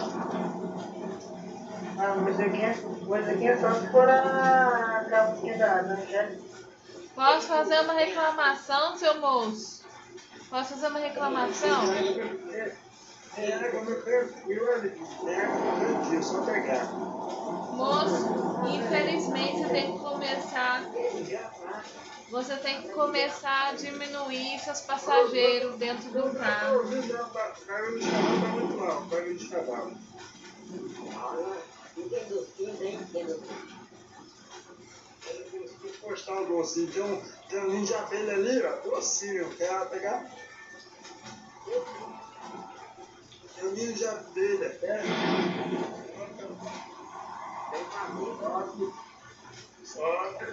Ah, mas aqui é só se for a calcinha da Angélica. Posso fazer uma reclamação, seu moço? Posso fazer uma reclamação? É, como eu tranquilo ali. É só pegar. Moço, infelizmente você tem que começar a diminuir seus passageiros dentro do carro. Não, carga de cavalo tá muito alto, carga de cavalo. Se postar o docinho, tem um ninho de abelha ali, ó, docinho, quer pegar? Tem um ninho de abelha, quer? Sobe.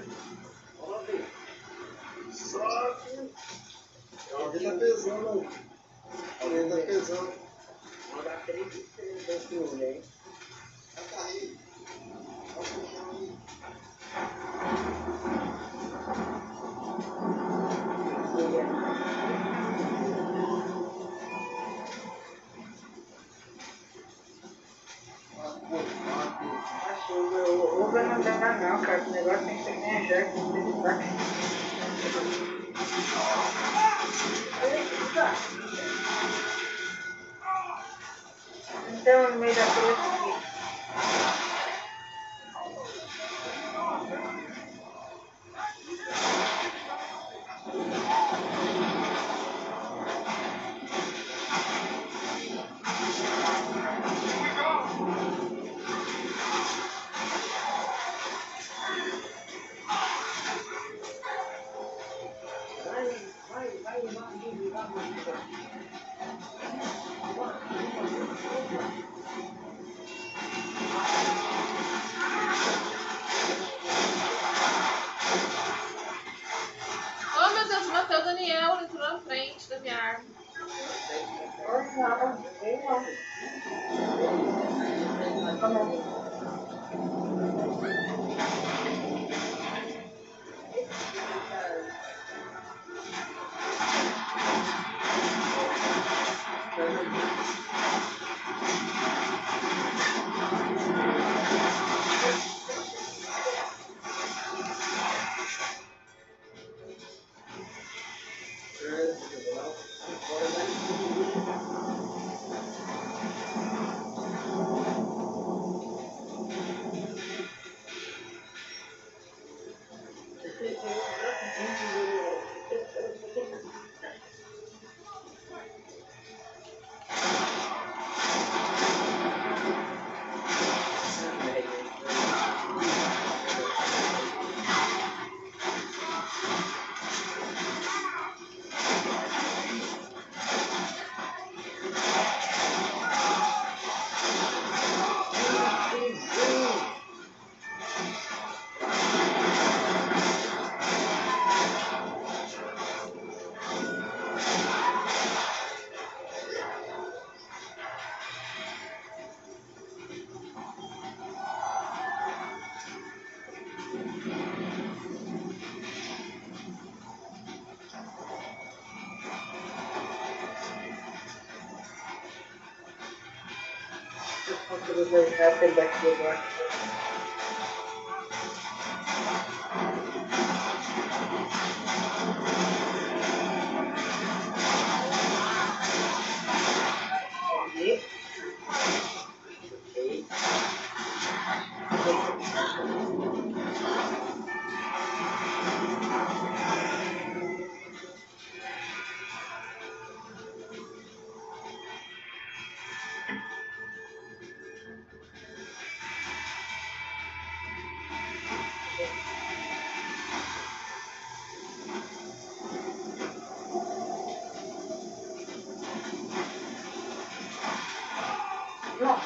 Alguém tá pesando aí. Alguém tá pesando. Vou dar 3 desse olho aí. Vai cair. Vai puxar aí. Acho que o Uber não dá não, cara. Esse negócio tem que ser que nem a Jack, tem que ser táxi. Então, no meio da cruz aqui. Oh, meu Deus, bateu o Daniel, ele entrou na frente da minha arma. Não, eu não. Tá bom. Vou deixar ele daqui agora. Não.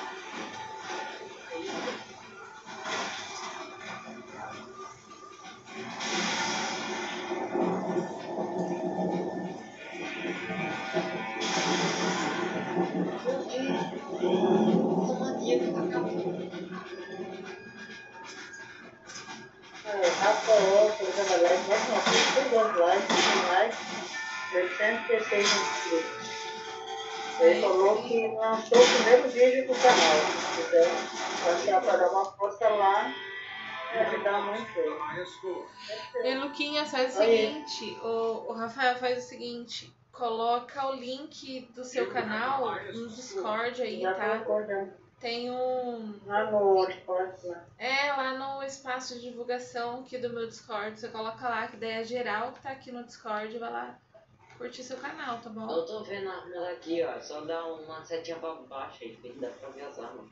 Rafael, por exemplo, live, mas não, tem 2 lives, tem live. 816 inscritos. Ele falou que lançou o primeiro vídeo do canal. Então, acho que para dar uma força lá e ajudar muito ele. Highest score. E Luquinha, faz o seguinte, o Rafael faz o seguinte, coloca o link do seu canal no Discord aí, Já tô tá? acordando. Tem um... Lá no Discord, né? lá no espaço de divulgação aqui do meu Discord, você coloca lá, que daí é geral que tá aqui no Discord, vai lá curtir seu canal, tá bom? Eu tô vendo a arma aqui, ó. Só dá uma setinha pra baixo aí, que dá pra ver as armas.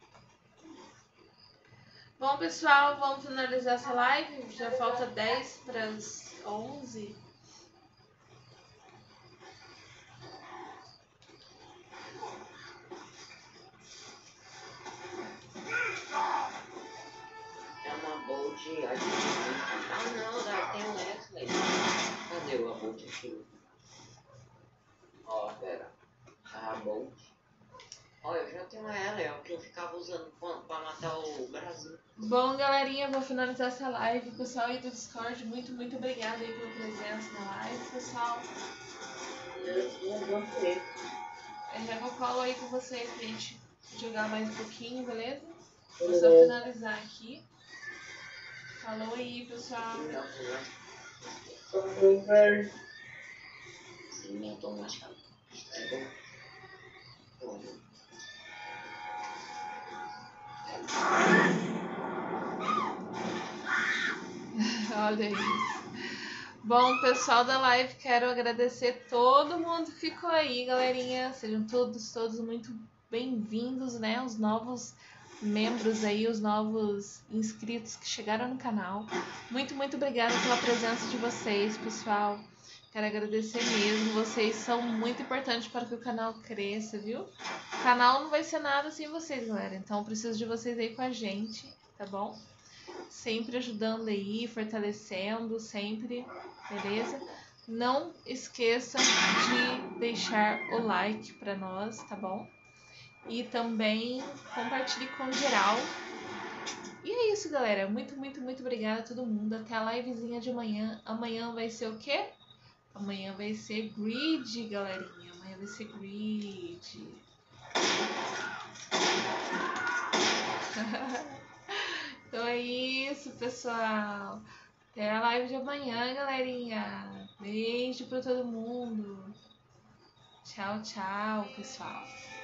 Bom, pessoal, vamos finalizar essa live. Já falta 10 para as 11. É uma Bolt, acho que... Ah, não, tem o Wesley. Cadê o Bolt aqui? Ó, pera. A Bolt. Ó, eu já tenho ela, é o que eu ficava usando pra matar o Brasil. Bom, galerinha, vou finalizar essa live. Pessoal aí do Discord, muito, muito obrigada aí pela presença na live, pessoal. Eu já vou colo aí com vocês pra gente jogar mais um pouquinho, beleza? Vou só finalizar aqui. Falou aí, pessoal. Sim, automaticamente. Olha isso. Bom, pessoal da live, quero agradecer todo mundo que ficou aí, galerinha. Sejam todos muito bem-vindos, né? Os novos membros aí, os novos inscritos que chegaram no canal. Muito, muito obrigada pela presença de vocês, pessoal. Quero agradecer mesmo. Vocês são muito importantes para que o canal cresça, viu? O canal não vai ser nada sem vocês, galera. Então, preciso de vocês aí com a gente, tá bom? Sempre ajudando aí, fortalecendo, sempre, beleza? Não esqueçam de deixar o like para nós, tá bom? E também compartilhe com geral. E é isso, galera. Muito, muito, muito obrigada a todo mundo. Até a livezinha de amanhã. Amanhã vai ser o quê? Amanhã vai ser grid, galerinha. Amanhã vai ser grid. Então é isso, pessoal. Até a live de amanhã, galerinha. Beijo pra todo mundo. Tchau, tchau, pessoal.